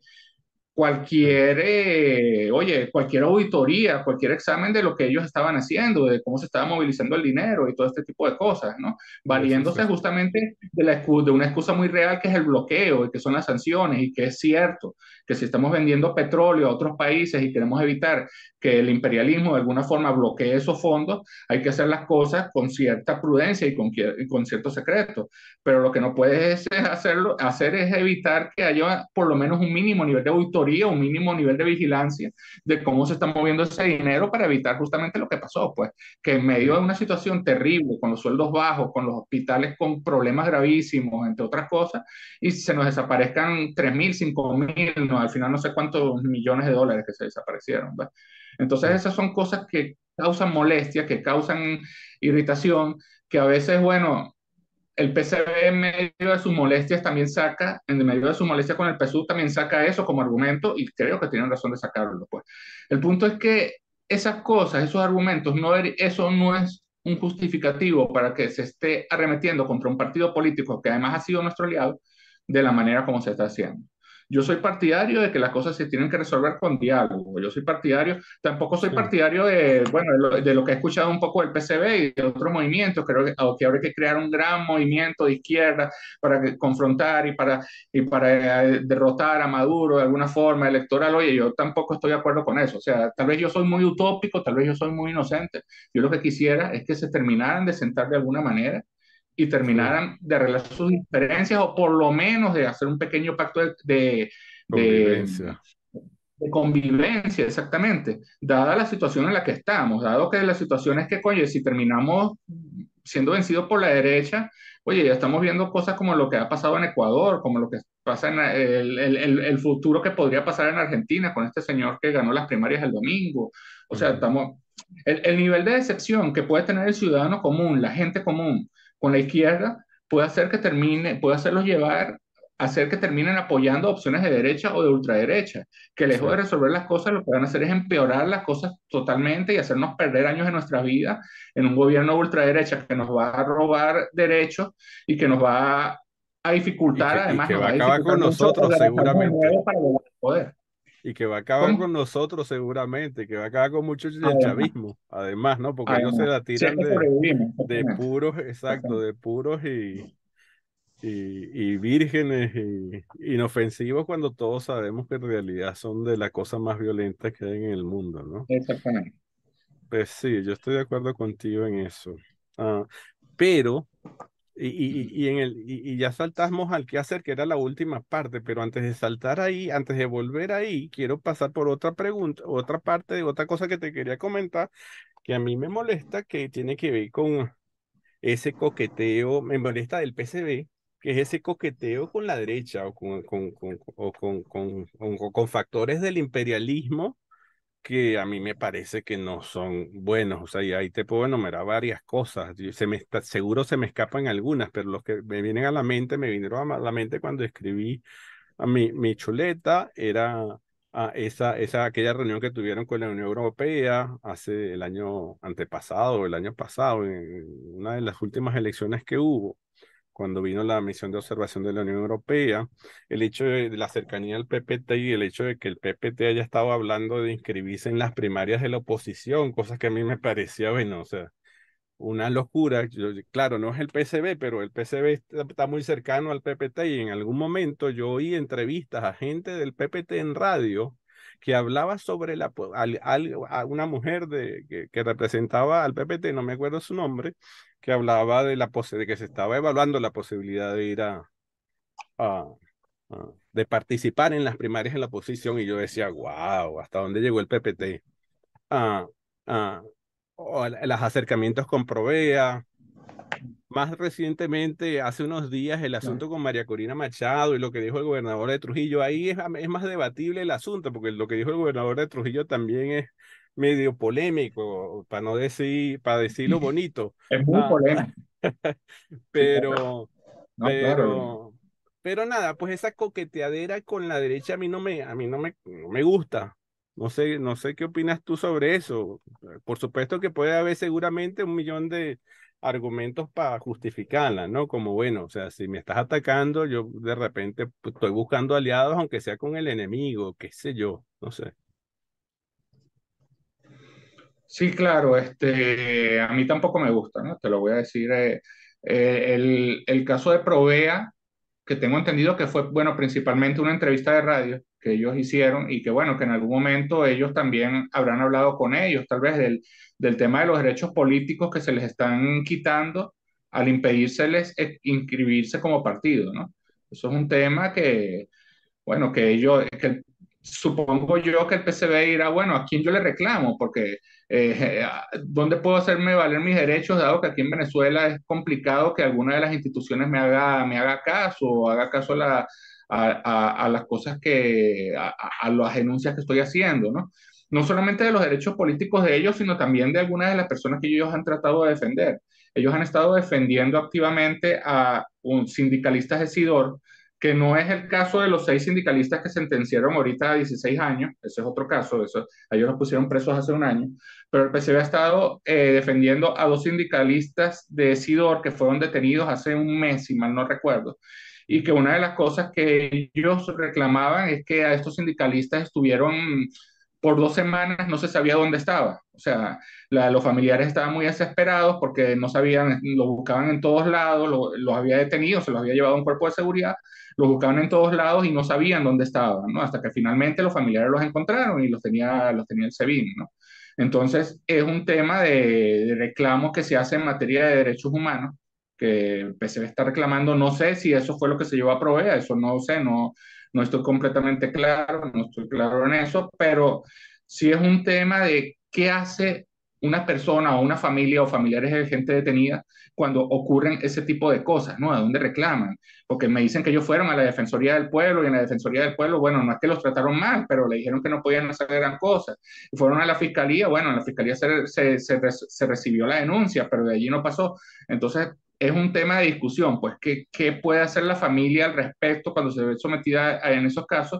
Sí, cualquier, eh, oye, cualquier auditoría, cualquier examen de lo que ellos estaban haciendo, de cómo se estaba movilizando el dinero y todo este tipo de cosas, ¿no? y eso se, Valiéndose justamente de, la, de una excusa muy real que es el bloqueo y que son las sanciones y que es cierto que si estamos vendiendo petróleo a otros países y queremos evitar que el imperialismo de alguna forma bloquee esos fondos, hay que hacer las cosas con cierta prudencia y con, y con cierto secreto. Pero lo que no puedes hacerlo, hacer es evitar que haya por lo menos un mínimo nivel de auditoría, un mínimo nivel de vigilancia de cómo se está moviendo ese dinero para evitar justamente lo que pasó, pues, que en medio de sí, una situación terrible, con los sueldos bajos, con los hospitales con problemas gravísimos, entre otras cosas, y se nos desaparezcan tres mil, cinco mil, no, al final no sé cuántos millones de dólares que se desaparecieron, ¿verdad? Entonces sí, esas son cosas que causan molestia, que causan irritación, que a veces, bueno, el P C B en medio de sus molestias también saca, en medio de su molestia con el P S U también saca eso como argumento y creo que tienen razón de sacarlo, pues. El punto es que esas cosas, esos argumentos, no, eso no es un justificativo para que se esté arremetiendo contra un partido político que además ha sido nuestro aliado de la manera como se está haciendo. Yo soy partidario de que las cosas se tienen que resolver con diálogo. Yo soy partidario, tampoco soy sí. partidario de, bueno, de lo, de lo que he escuchado un poco del P C B y de otros movimientos. Creo que, que habría que crear un gran movimiento de izquierda para que, confrontar y para, y para eh, derrotar a Maduro de alguna forma electoral. Oye, yo tampoco estoy de acuerdo con eso. O sea, tal vez yo soy muy utópico, tal vez yo soy muy inocente. Yo lo que quisiera es que se terminaran de sentar de alguna manera y Sí, terminaran de arreglar sus diferencias o por lo menos de hacer un pequeño pacto de, de, de, convivencia. de convivencia, exactamente, dada la situación en la que estamos, dado que la situación es que, oye, si terminamos siendo vencidos por la derecha, oye, ya estamos viendo cosas como lo que ha pasado en Ecuador, como lo que pasa en el, el, el, el futuro que podría pasar en Argentina con este señor que ganó las primarias el domingo. O sea, Ujú. estamos, el, el nivel de decepción que puede tener el ciudadano común, la gente común, con la izquierda, puede hacer que termine, puede hacerlos llevar, hacer que terminen apoyando opciones de derecha o de ultraderecha, que lejos de Sí. resolver las cosas, lo que van a hacer es empeorar las cosas totalmente y hacernos perder años de nuestra vida en un gobierno de ultraderecha que nos va a robar derechos y que nos va a Y dificultar, que, y además que nos va a va a acabar dificultar con mucho nosotros organizarnos de seguramente. nuevo para volver al poder. Y que va a acabar ¿Cómo? con nosotros seguramente, que va a acabar con muchos del Además, chavismo, además, ¿no? Porque ellos se además. la Si es tiran que de, sobrevivimos, de exactamente. puros, exacto, Exactamente. de puros y, y, y vírgenes y inofensivos cuando todos sabemos que en realidad son de las cosas más violentas que hay en el mundo, ¿no? Exactamente. Pues sí, yo estoy de acuerdo contigo en eso. Ah, pero, y, y, y, en el, y, y ya saltamos al qué hacer, que era la última parte, pero antes de saltar ahí, antes de volver ahí, quiero pasar por otra pregunta, otra parte, otra cosa que te quería comentar, que a mí me molesta, que tiene que ver con ese coqueteo, me molesta del P S B, que es ese coqueteo con la derecha o con, con, con, o con, con, con, con factores del imperialismo que a mí me parece que no son buenos. O sea, y ahí te puedo enumerar varias cosas. Yo- Se me está, seguro se me escapan algunas, pero los que me vienen a la mente, me vinieron a la mente cuando escribí a mi, mi chuleta, era a esa, esa, aquella reunión que tuvieron con la Unión Europea hace el año antepasado, el año pasado, en una de las últimas elecciones que hubo cuando vino la misión de observación de la Unión Europea, el hecho de, de la cercanía al P P T y el hecho de que el P P T haya estado hablando de inscribirse en las primarias de la oposición, cosas que a mí me parecía, bueno, o sea, una locura. Yo- claro, no es el P S B, pero el P S B está, está muy cercano al P P T y en algún momento yo oí entrevistas a gente del P P T en radio que hablaba sobre la, po- al- al- a una mujer de, que, que representaba al P P T, no me acuerdo su nombre, que hablaba de, la posi- de que se estaba evaluando la posibilidad de ir a, a- a- de participar en las primarias en la oposición y yo decía, wow, ¿hasta dónde llegó el P P T? Ah, ah, o el- los acercamientos con Provea. Más recientemente, hace unos días, el Claro. asunto con María Corina Machado y lo que dijo el gobernador de Trujillo, ahí es, es más debatible el asunto, porque lo que dijo el gobernador de Trujillo también es medio polémico, para no decir, para decirlo bonito. Es muy Ah, polémico. Sí, claro. pero, No, claro. pero, pero nada, pues esa coqueteadera con la derecha a mí no me, a mí no me, no me gusta. No sé, no sé qué opinas tú sobre eso. Por supuesto que puede haber seguramente un millón de argumentos para justificarla, ¿no? Como bueno, o sea, si me estás atacando, yo de repente pues, estoy buscando aliados, aunque sea con el enemigo, qué sé yo, no sé. Sí, claro, este, a mí tampoco me gusta, ¿no? Te lo voy a decir. eh, eh, el, el caso de Provea, que tengo entendido que fue, bueno, principalmente una entrevista de radio que ellos hicieron y que, bueno, que en algún momento ellos también habrán hablado con ellos, tal vez del, del tema de los derechos políticos que se les están quitando al impedírseles eh, inscribirse como partido, ¿no? Eso es un tema que, bueno, que ellos, que supongo yo que el P C B dirá, bueno, ¿a quién yo le reclamo? Porque eh, ¿dónde puedo hacerme valer mis derechos, dado que aquí en Venezuela es complicado que alguna de las instituciones me haga, me haga caso o haga caso a, la, a, a, a las cosas que, a, a las denuncias que estoy haciendo, ¿no? No solamente de los derechos políticos de ellos, sino también de algunas de las personas que ellos han tratado de defender. Ellos han estado defendiendo activamente a un sindicalistas de SIDOR, que no es el caso de los seis sindicalistas que sentenciaron ahorita a dieciséis años, ese es otro caso, eso, a ellos los pusieron presos hace un año, pero el P C B ha estado eh, defendiendo a dos sindicalistas de SIDOR que fueron detenidos hace un mes, si mal no recuerdo, y que una de las cosas que ellos reclamaban es que a estos sindicalistas estuvieron por dos semanas, no se sabía dónde estaba. O sea, la, los familiares estaban muy desesperados porque no sabían, lo buscaban en todos lados, los lo había detenido, se los había llevado a un cuerpo de seguridad, los buscaban en todos lados y no sabían dónde estaban, ¿no? Hasta que finalmente los familiares los encontraron y los tenía, los tenía el SEBIN, ¿no? Entonces, es un tema de, de reclamos que se hace en materia de derechos humanos, que el P C B está reclamando. No sé si eso fue lo que se llevó a Provea, eso no sé, no, no estoy completamente claro, no estoy claro en eso, pero sí es un tema de qué hace una persona o una familia o familiares de gente detenida cuando ocurren ese tipo de cosas, ¿no? ¿A dónde reclaman? Porque me dicen que ellos fueron a la Defensoría del Pueblo y en la Defensoría del Pueblo, bueno, no es que los trataron mal, pero le dijeron que no podían hacer gran cosa. Y fueron a la Fiscalía, bueno, en la Fiscalía se, se, se, se recibió la denuncia, pero de allí no pasó. Entonces, es un tema de discusión, pues, ¿qué, qué puede hacer la familia al respecto cuando se ve sometida a, en esos casos?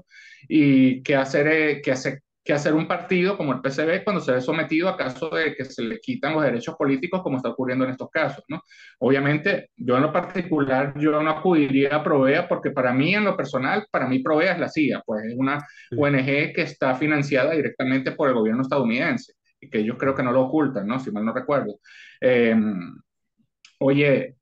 Y qué hacer, eh, qué hacer, qué hacer un partido como el P C B cuando se ve sometido a caso de que se le quitan los derechos políticos, como está ocurriendo en estos casos, ¿no? Obviamente, yo en lo particular, yo no acudiría a Provea porque para mí, en lo personal, para mí Provea es la C I A, pues es una Sí. O N G que está financiada directamente por el gobierno estadounidense y que ellos creo que no lo ocultan, ¿no? Si mal no recuerdo. Eh, Oye,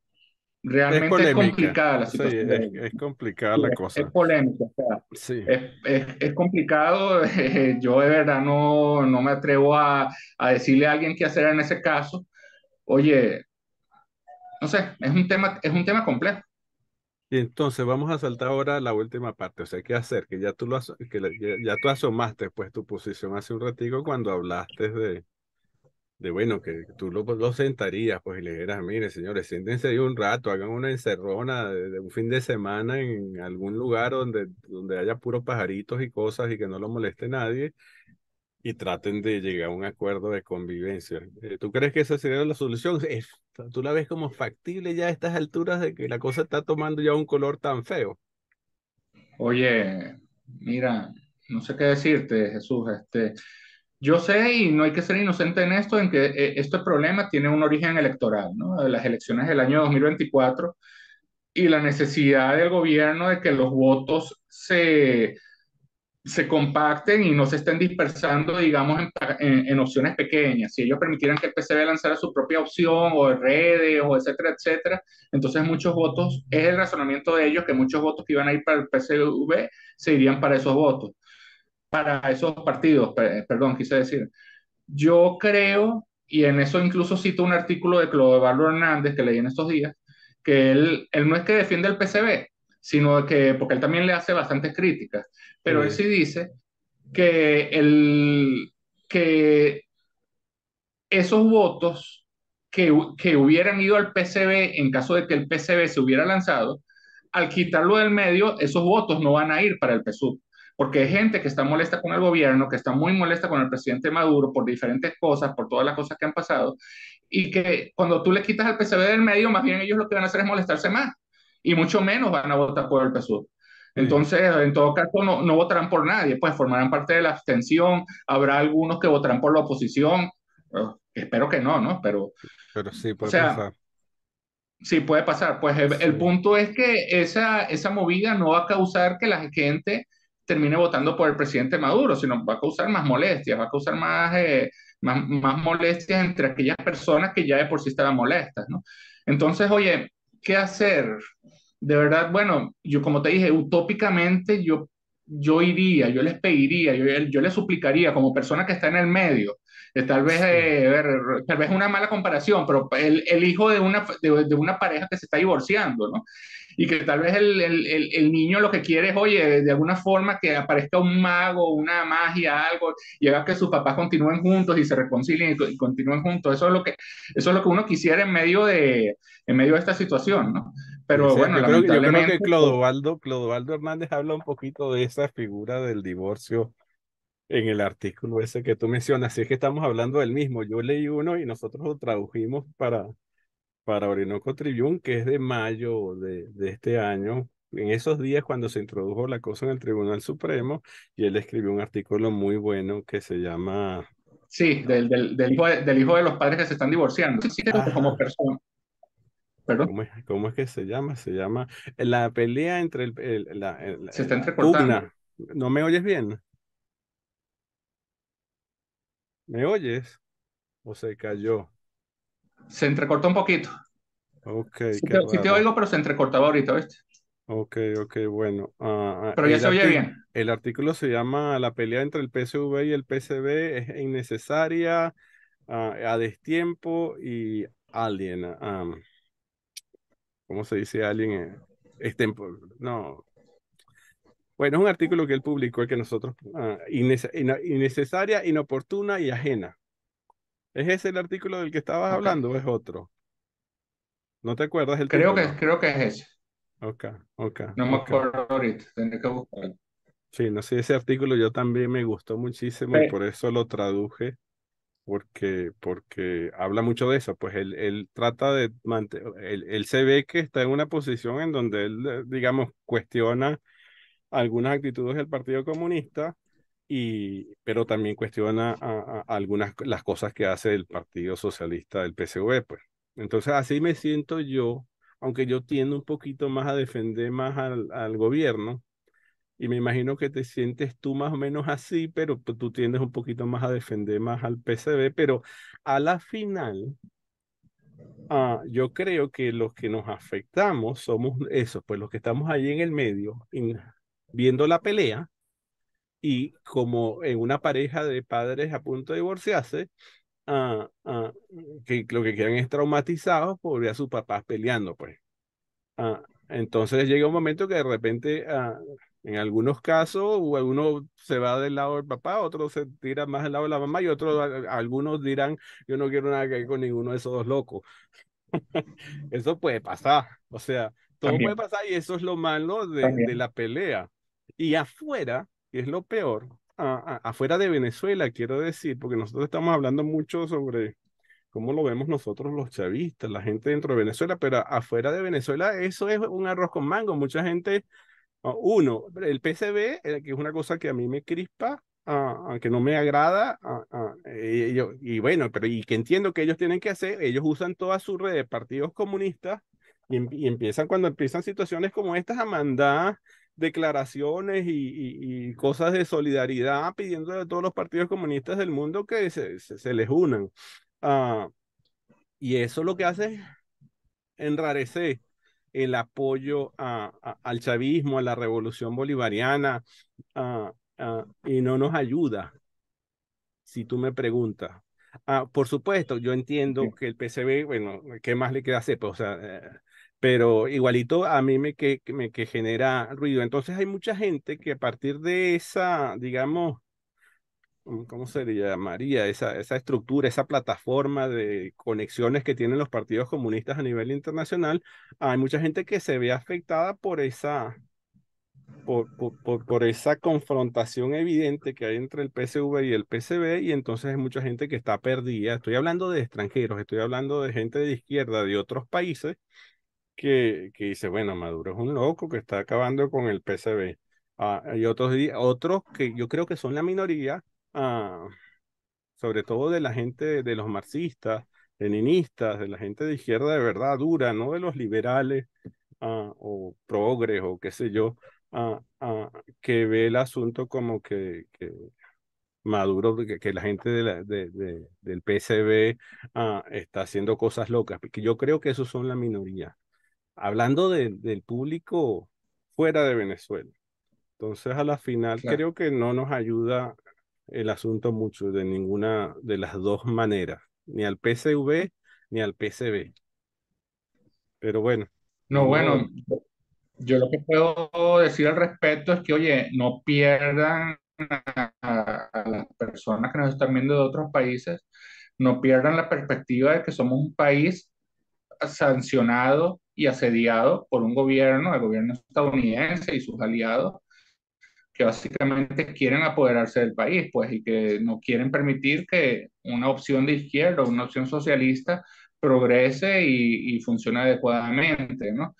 Es realmente es polémica, complicada la sí, situación de es, ellos. es complicada Sí, la es, es cosa. polémico, o sea, Sí. es, es, es complicado. eh, Yo de verdad no, no me atrevo a, a decirle a alguien qué hacer en ese caso. Oye, no sé, es un tema, es un tema complejo. Y entonces vamos a saltar ahora a la última parte, o sea, ¿qué hacer? Que ya tú lo as- que la- ya, ya tú asomaste pues tu posición hace un ratico cuando hablaste de, de bueno, que tú lo, lo sentarías pues y le dijeras, mire, señores, siéntense ahí un rato, hagan una encerrona de, de un fin de semana en algún lugar donde, donde haya puros pajaritos y cosas y que no lo moleste nadie y traten de llegar a un acuerdo de convivencia. Eh, ¿Tú crees que esa sería la solución? Es- ¿Tú la ves como factible ya a estas alturas de que la cosa está tomando ya un color tan feo? Oye, mira, no sé qué decirte, Jesús. Este, yo sé, y no hay que ser inocente en esto, en que eh, este problema tiene un origen electoral, ¿no? Las elecciones del año dos mil veinticuatro. y la necesidad del gobierno de que los votos se, se compacten y no se estén dispersando, digamos, en, en, en opciones pequeñas. Si ellos permitieran que el P C B lanzara su propia opción o redes o etcétera, etcétera, entonces muchos votos, es el razonamiento de ellos que muchos votos que iban a ir para el P C V se irían para esos votos, para esos partidos, perdón, quise decir. Yo creo, y en eso incluso cito un artículo de Clodovaldo Hernández que leí en estos días, que él, él no es que defiende el P C B, sino que, porque él también le hace bastantes críticas, pero él Sí, sí dice que, el, que esos votos que, que hubieran ido al P C B en caso de que el P C B se hubiera lanzado, al quitarlo del medio, esos votos no van a ir para el P S U V, porque hay gente que está molesta con el gobierno, que está muy molesta con el presidente Maduro por diferentes cosas, por todas las cosas que han pasado, y que cuando tú le quitas al P C B del medio, más bien ellos lo que van a hacer es molestarse más, y mucho menos van a votar por el P S U V. sí, Entonces, en todo caso, no, no votarán por nadie, pues formarán parte de la abstención, habrá algunos que votarán por la oposición, uh, espero que no, ¿no? Pero, pero sí o puede sea, pasar. sí puede pasar. Pues el, el Sí, punto es que esa, esa movida no va a causar que la gente termine votando por el presidente Maduro, sino va a causar más molestias, va a causar más, eh, más, más molestias entre aquellas personas que ya de por sí estaban molestas, ¿no? Entonces, oye, ¿qué hacer? De verdad, bueno, yo como te dije, utópicamente yo, yo iría, yo les pediría, yo, yo les suplicaría como persona que está en el medio, eh, tal vez, sí. eh, ver, tal vez una mala comparación, pero el, el hijo de una, de, de, una pareja que se está divorciando, ¿no? Y que tal vez el, el, el, el, niño lo que quiere es, oye, de alguna forma que aparezca un mago, una magia, algo, y haga que sus papás continúen juntos y se reconcilien y, y continúen juntos. Eso es lo que, eso es lo que uno quisiera en medio de, en medio de esta situación, ¿no? Sí, Pero sí, bueno, yo creo, que- yo creo lamentablemente, que Clodovaldo, Clodovaldo Hernández habla un poquito de esa figura del divorcio en el artículo ese que tú mencionas. Si es que estamos hablando del mismo. Yo leí uno y nosotros lo tradujimos para, para Orinoco Tribune, que es de mayo de, de este año. En esos días cuando se introdujo la cosa en el Tribunal Supremo, y él escribió un artículo muy bueno que se llama... sí, del, del, del, hijo de, del hijo de los padres que se están divorciando. Sí, sí, como, como Ajá. persona, perdón, ¿Cómo es, cómo es que se llama? Se llama la pelea entre el, el- la, el- se está la entrecortando. pugna. ¿No me oyes bien? ¿Me oyes? ¿O se cayó? Se entrecorta un poquito. Ok, Sí qué te, sí te raro. oigo, pero se entrecortaba ahorita, ¿viste? Ok, ok, bueno. Ah, ah, Pero ya el se oye arti- bien. el artículo se llama La pelea entre el P S V y el P S B es innecesaria, ah, a destiempo y alien. ah, ¿cómo se dice alien? Eh, extempo- no. Bueno, es un artículo que él publicó que nosotros, ah, innece- ina- innecesaria, inoportuna y ajena. ¿Es ese el artículo del que estabas Ok. hablando o es otro? ¿No te acuerdas el Creo que, título? creo que es ese. Ok, ok, No me ok. acuerdo ahorita. Tendré que buscarlo. Sí, no sé, ese artículo yo también me gustó muchísimo y Pe- por eso lo traduje, porque, porque habla mucho de eso, pues él, él trata de mantener, él, él se ve que está en una posición en donde él, eh, digamos, cuestiona algunas actitudes del Partido Comunista, y, pero también cuestiona a, a- algunas las cosas que hace el Partido Socialista del P S V, pues. Entonces así me siento yo, aunque yo tiendo un poquito más a defender más al, al gobierno, y me imagino que te sientes tú más o menos así, pero pues, tú tiendes un poquito más a defender más al P S B, pero a la final, ah, yo creo que los que nos afectamos somos esos, pues los que estamos ahí en el medio, en- viendo la pelea, y como en una pareja de padres a punto de divorciarse, ah, ah, que lo que quedan es traumatizados por ver a sus papás peleando, pues. Ah, entonces llega un momento que de repente, ah, en algunos casos, o alguno se va del lado del papá, otro se tira más del lado de la mamá, y otros, a- algunos dirán, yo no quiero nada que ver con ninguno de esos dos locos. Eso puede pasar, o sea, todo puede También, pasar, y eso es lo malo de, de también. la pelea. Y afuera, que es lo peor, ah, ah, afuera de Venezuela, quiero decir, porque nosotros estamos hablando mucho sobre cómo lo vemos nosotros los chavistas, la gente dentro de Venezuela, pero afuera de Venezuela eso es un arroz con mango. Mucha gente, ah, uno, el P C B, eh, que es una cosa que a mí me crispa, ah, ah, que no me agrada, ah, ah, eh, yo- y bueno, pero y que entiendo que ellos tienen que hacer, ellos usan toda su red de partidos comunistas Y, em- y empiezan cuando empiezan situaciones como estas a mandar declaraciones y, y- y cosas de solidaridad pidiendo a todos los partidos comunistas del mundo que se, se- se les unan. Ah, y eso lo que hace es enrarecer el apoyo a- a- al chavismo, a la revolución bolivariana, ah, ah, y no nos ayuda, si tú me preguntas. Ah, por supuesto, yo entiendo que el P C B, bueno, ¿qué más le queda hacer? Pues, o sea, eh, pero igualito a mí me que, que me que genera ruido. Entonces hay mucha gente que a partir de esa, digamos, ¿cómo cómo se le llamaría? Esa, esa estructura, esa plataforma de conexiones que tienen los partidos comunistas a nivel internacional, hay mucha gente que se ve afectada por esa por, por, por- por esa confrontación evidente que hay entre el P S V y el P C B, y entonces hay mucha gente que está perdida. Estoy hablando de extranjeros, estoy hablando de gente de izquierda de otros países que, que dice, bueno, Maduro es un loco que está acabando con el P C B. Ah, hay otros, di- otros que yo creo que son la minoría, ah, sobre todo de la gente, de los marxistas, leninistas, de la gente de izquierda de verdad dura, no de los liberales, ah, o progres o qué sé yo, ah, ah, que ve el asunto como que, que Maduro, que, que la gente de la- de- de- del P S B ah, está haciendo cosas locas, porque yo creo que esos son la minoría. Hablando de- del público fuera de Venezuela. Entonces, a la final Claro. creo que no nos ayuda el asunto mucho de ninguna de las dos maneras, ni al P S V ni al P S B. Pero bueno, ni No, modo. bueno, yo lo que puedo decir al respecto es que, oye, no pierdan a, a las personas que nos están viendo de otros países, no pierdan la perspectiva de que somos un país sancionado y asediado por un gobierno, el gobierno estadounidense y sus aliados, que básicamente quieren apoderarse del país, pues, y que no quieren permitir que una opción de izquierda o una opción socialista progrese y, y funcione adecuadamente, ¿no?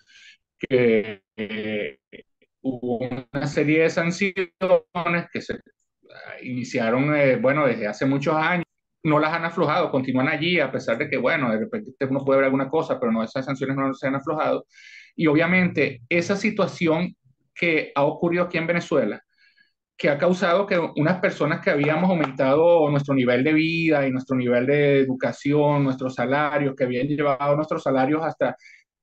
Que eh, hubo una serie de sanciones que se iniciaron, eh, bueno, desde hace muchos años, no las han aflojado, continúan allí, a pesar de que, bueno, de repente uno puede ver alguna cosa, pero no, esas sanciones no se han aflojado. Y obviamente esa situación que ha ocurrido aquí en Venezuela, que ha causado que unas personas que habíamos aumentado nuestro nivel de vida y nuestro nivel de educación, nuestros salarios, que habían llevado nuestros salarios hasta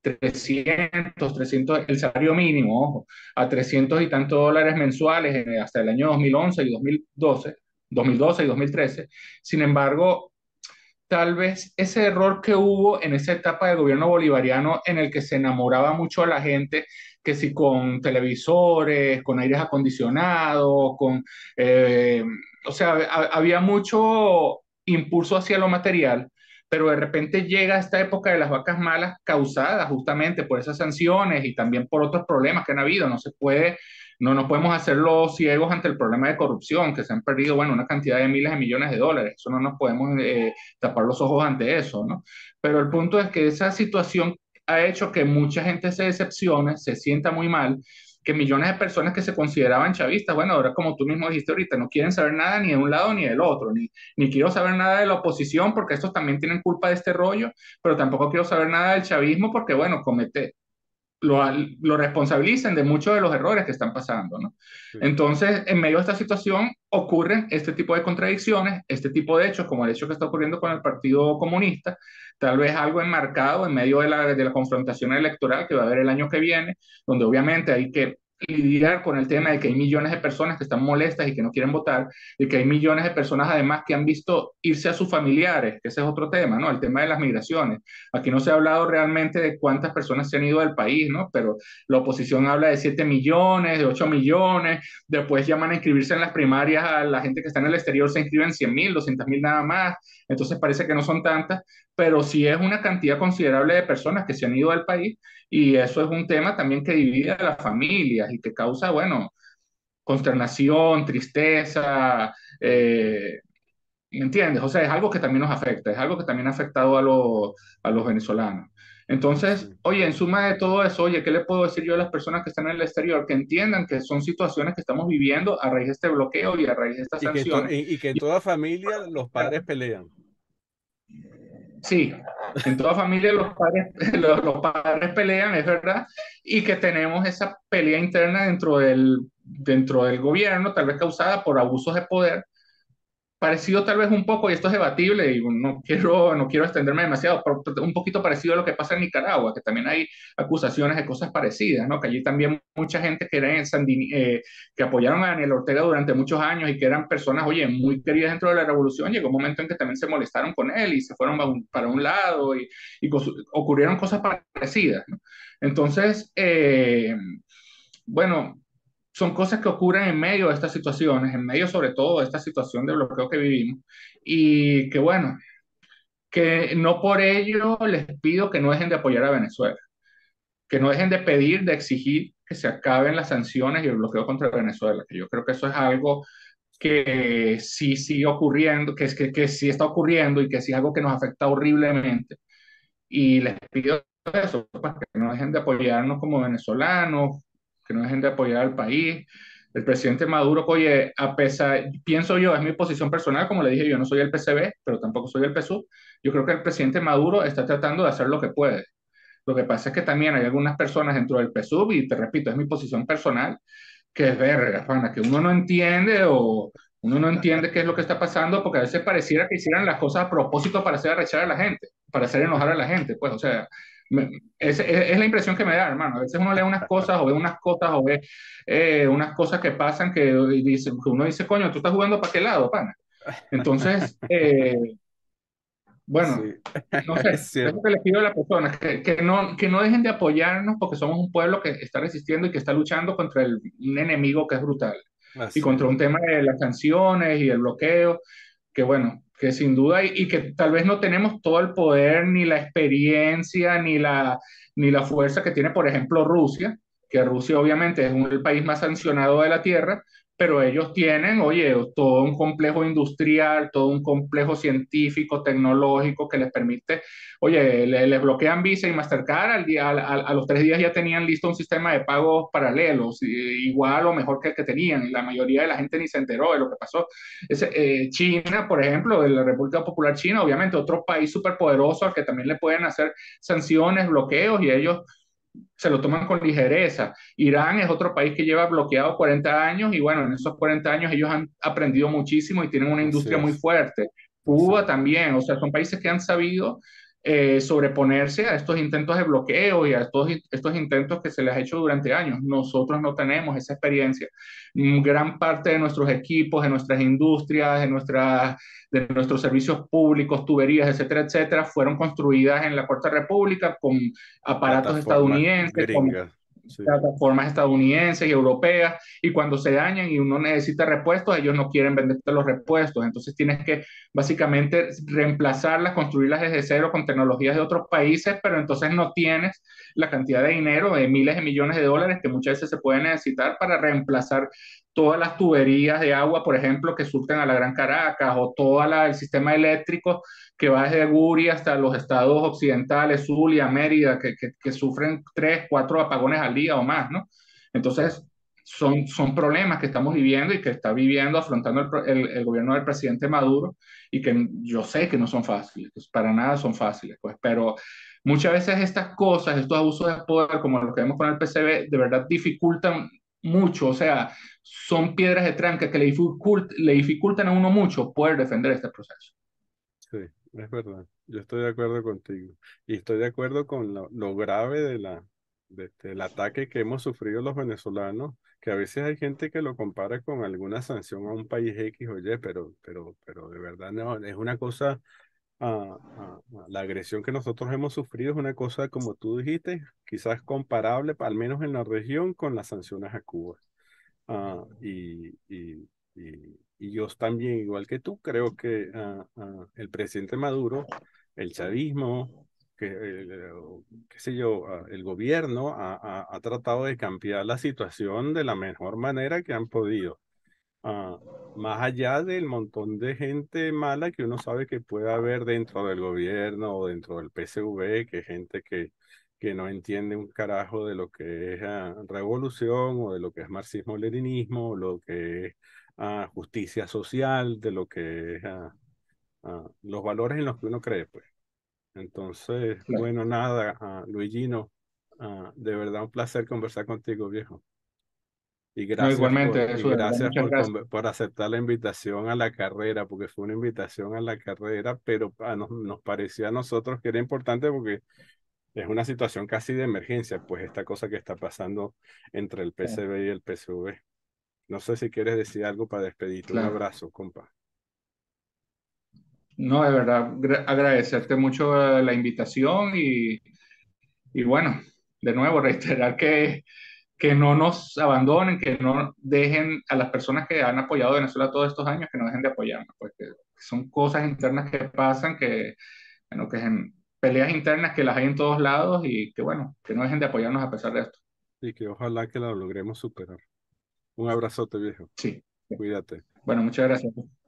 trescientos trescientos el salario mínimo, ojo, a trescientos y tantos dólares mensuales eh, hasta el año dos mil once y dos mil doce, dos mil doce y dos mil trece. Sin embargo, tal vez ese error que hubo en esa etapa del gobierno bolivariano en el que se enamoraba mucho a la gente, que si con televisores, con aires acondicionados, con, eh, o sea, ha- había mucho impulso hacia lo material, pero de repente llega esta época de las vacas malas causada justamente por esas sanciones y también por otros problemas que han habido. No se puede, no nos podemos hacer los ciegos ante el problema de corrupción, que se han perdido, bueno, una cantidad de miles de millones de dólares. Eso no nos podemos eh, tapar los ojos ante eso, ¿no? Pero el punto es que esa situación ha hecho que mucha gente se decepcione, se sienta muy mal, que millones de personas que se consideraban chavistas, bueno, ahora como tú mismo dijiste ahorita, no quieren saber nada ni de un lado ni del otro, ni, ni quiero saber nada de la oposición porque estos también tienen culpa de este rollo, pero tampoco quiero saber nada del chavismo porque, bueno, comete, lo, lo responsabilicen de muchos de los errores que están pasando, ¿no? Sí. Entonces, en medio de esta situación ocurren este tipo de contradicciones, este tipo de hechos, como el hecho que está ocurriendo con el Partido Comunista, tal vez algo enmarcado en medio de la, de la confrontación electoral que va a haber el año que viene, donde obviamente hay que lidiar con el tema de que hay millones de personas que están molestas y que no quieren votar, y que hay millones de personas además que han visto irse a sus familiares, que ese es otro tema, ¿no? El tema de las migraciones. Aquí no se ha hablado realmente de cuántas personas se han ido del país, ¿no? Pero la oposición habla de siete millones, de ocho millones, después llaman a inscribirse en las primarias a la gente que está en el exterior, se inscriben cien mil, doscientos mil nada más, entonces parece que no son tantas, pero sí es una cantidad considerable de personas que se han ido del país y eso es un tema también que divide a las familias y que causa, bueno, consternación, tristeza, eh, ¿me entiendes? O sea, es algo que también nos afecta, es algo que también ha afectado a, los a los venezolanos. Entonces, Sí. oye, en suma de todo eso, oye, ¿qué le puedo decir yo a las personas que están en el exterior? Que entiendan que son situaciones que estamos viviendo a raíz de este bloqueo y a raíz de estas Y que, en to- sanciones. y, y que en toda familia los padres pelean. Sí, en toda familia los padres, los, los padres pelean, es verdad, y que tenemos esa pelea interna dentro del, dentro del gobierno, tal vez causada por abusos de poder, parecido tal vez un poco, y esto es debatible, y no quiero, no quiero extenderme demasiado, pero un poquito parecido a lo que pasa en Nicaragua, que también hay acusaciones de cosas parecidas, ¿no? Que allí también mucha gente que, era en Sandini- eh, que apoyaron a Daniel Ortega durante muchos años y que eran personas, oye, muy queridas dentro de la revolución, llegó un momento en que también se molestaron con él y se fueron para un, para un lado y, y cos- ocurrieron cosas parecidas, ¿no? Entonces, eh, bueno, son cosas que ocurren en medio de estas situaciones, en medio sobre todo de esta situación de bloqueo que vivimos. Y que bueno, que no por ello les pido que no dejen de apoyar a Venezuela, que no dejen de pedir, de exigir que se acaben las sanciones y el bloqueo contra Venezuela, que yo creo que eso es algo que sí sigue ocurriendo, que, es, que, que sí está ocurriendo y que sí es algo que nos afecta horriblemente. Y les pido eso, pues, que no dejen de apoyarnos como venezolanos, que no dejen de apoyar al país. El presidente Maduro, oye, a pesar, pienso yo, es mi posición personal, como le dije, yo no soy el P C B, pero tampoco soy el P S U V. Yo creo que el presidente Maduro está tratando de hacer lo que puede. Lo que pasa es que también hay algunas personas dentro del P S U V, y te repito, es mi posición personal, que es verga, pana, que uno no entiende o uno no entiende qué es lo que está pasando, porque a veces pareciera que hicieran las cosas a propósito para hacer arrechar a la gente, para hacer enojar a la gente, pues, o sea, me- es, es- es la impresión que me da, hermano. A veces uno lee unas cosas o ve unas cosas o ve eh, unas cosas que pasan que, dice, que uno dice, coño, tú estás jugando para qué lado, pana. Entonces, eh, bueno, Sí, no es sé, es lo cierto. que les pido a las personas, que, que no, que no dejen de apoyarnos porque somos un pueblo que está resistiendo y que está luchando contra el, un enemigo que es brutal y Así contra es. un tema de las sanciones y el bloqueo, que bueno, que sin duda y, y que tal vez no tenemos todo el poder ni la experiencia ni la, ni la fuerza que tiene, por ejemplo, Rusia, que Rusia obviamente es un- el país más sancionado de la Tierra, pero ellos tienen, oye, todo un complejo industrial, todo un complejo científico, tecnológico que les permite, oye, le- les bloquean Visa y Mastercard, al día, a, a- a los tres días ya tenían listo un sistema de pagos paralelos, i- igual o mejor que el que tenían, y la mayoría de la gente ni se enteró de lo que pasó. Ese, eh, China, por ejemplo, de la República Popular China, obviamente otro país súper poderoso al que también le pueden hacer sanciones, bloqueos, y ellos se lo toman con ligereza. Irán es otro país que lleva bloqueado cuarenta años y bueno, en esos cuarenta años ellos han aprendido muchísimo y tienen una Así industria muy es. fuerte. Así Cuba es. también, o sea, son países que han sabido eh, sobreponerse a estos intentos de bloqueo y a estos, estos intentos que se les ha hecho durante años. Nosotros no tenemos esa experiencia. Mm, Gran parte de nuestros equipos, de nuestras industrias, de nuestras de nuestros servicios públicos, tuberías, etcétera, etcétera, fueron construidas en la Cuarta República con aparatos Plataformas estadounidenses, con gringas. Sí, plataformas estadounidenses y europeas, y cuando se dañan y uno necesita repuestos, ellos no quieren venderte los repuestos, entonces tienes que básicamente reemplazarlas, construirlas desde cero con tecnologías de otros países, pero entonces no tienes la cantidad de dinero, de miles de millones de dólares que muchas veces se pueden necesitar para reemplazar todas las tuberías de agua, por ejemplo, que surten a la Gran Caracas, o todo la, el sistema eléctrico que va desde Guri hasta los estados occidentales, Zulia, Mérida, que, que, que sufren tres, cuatro apagones al día o más, ¿no? sí, Entonces, son, son problemas que estamos viviendo y que está viviendo, afrontando el, el, el gobierno del presidente Maduro, y que yo sé que no son fáciles, pues para nada son fáciles, pues, pero muchas veces estas cosas, estos abusos de poder, como los que vemos con el P C B, de verdad dificultan mucho, o sea, son piedras de tranca que le, dificult, le dificultan a uno mucho poder defender este proceso. sí, es verdad. Yo estoy de acuerdo contigo. Y estoy de acuerdo con lo, lo grave de la, de- este, del ataque que hemos sufrido los venezolanos, que a veces hay gente que lo compara con alguna sanción a un país X o Y, pero, pero, pero de verdad no, es una cosa, ah, ah, ah, la agresión que nosotros hemos sufrido es una cosa, como tú dijiste, quizás comparable, al menos en la región, con las sanciones a Cuba. Ah, y, y, y, y yo también, igual que tú, creo que ah, ah, el presidente Maduro, el chavismo, que, eh, o qué sé yo, ah, el gobierno ha, ha- ha tratado de cambiar la situación de la mejor manera que han podido. Ah, más allá del montón de gente mala que uno sabe que puede haber dentro del gobierno o dentro del P S V, que gente que, que no entiende un carajo de lo que es ah, revolución o de lo que es marxismo-leninismo, o lo que es ah, justicia social, de lo que es ah, ah, los valores en los que uno cree, pues. Entonces, claro. bueno, nada, ah, Luigino, ah, de verdad un placer conversar contigo, viejo. Y No, gracias por, igualmente, y eso de verdad, gracias muchas por, gracias. conve- por aceptar la invitación a la carrera, porque fue una invitación a la carrera, pero a nos, nos pareció a nosotros que era importante porque es una situación casi de emergencia, pues esta cosa que está pasando entre el P C B y el P S V. No sé si quieres decir algo para despedirte. Un Claro. abrazo, compa. No, de verdad, gra- agradecerte mucho eh, la invitación y, y bueno, de nuevo, reiterar que, que no nos abandonen, que no dejen a las personas que han apoyado a Venezuela todos estos años, que no dejen de apoyarnos, pues que son cosas internas que pasan, que, bueno, que en peleas internas que las hay en todos lados y que bueno, que no dejen de apoyarnos a pesar de esto. Y que ojalá que lo logremos superar. Un abrazote, viejo. Sí. Cuídate. Bueno, muchas gracias.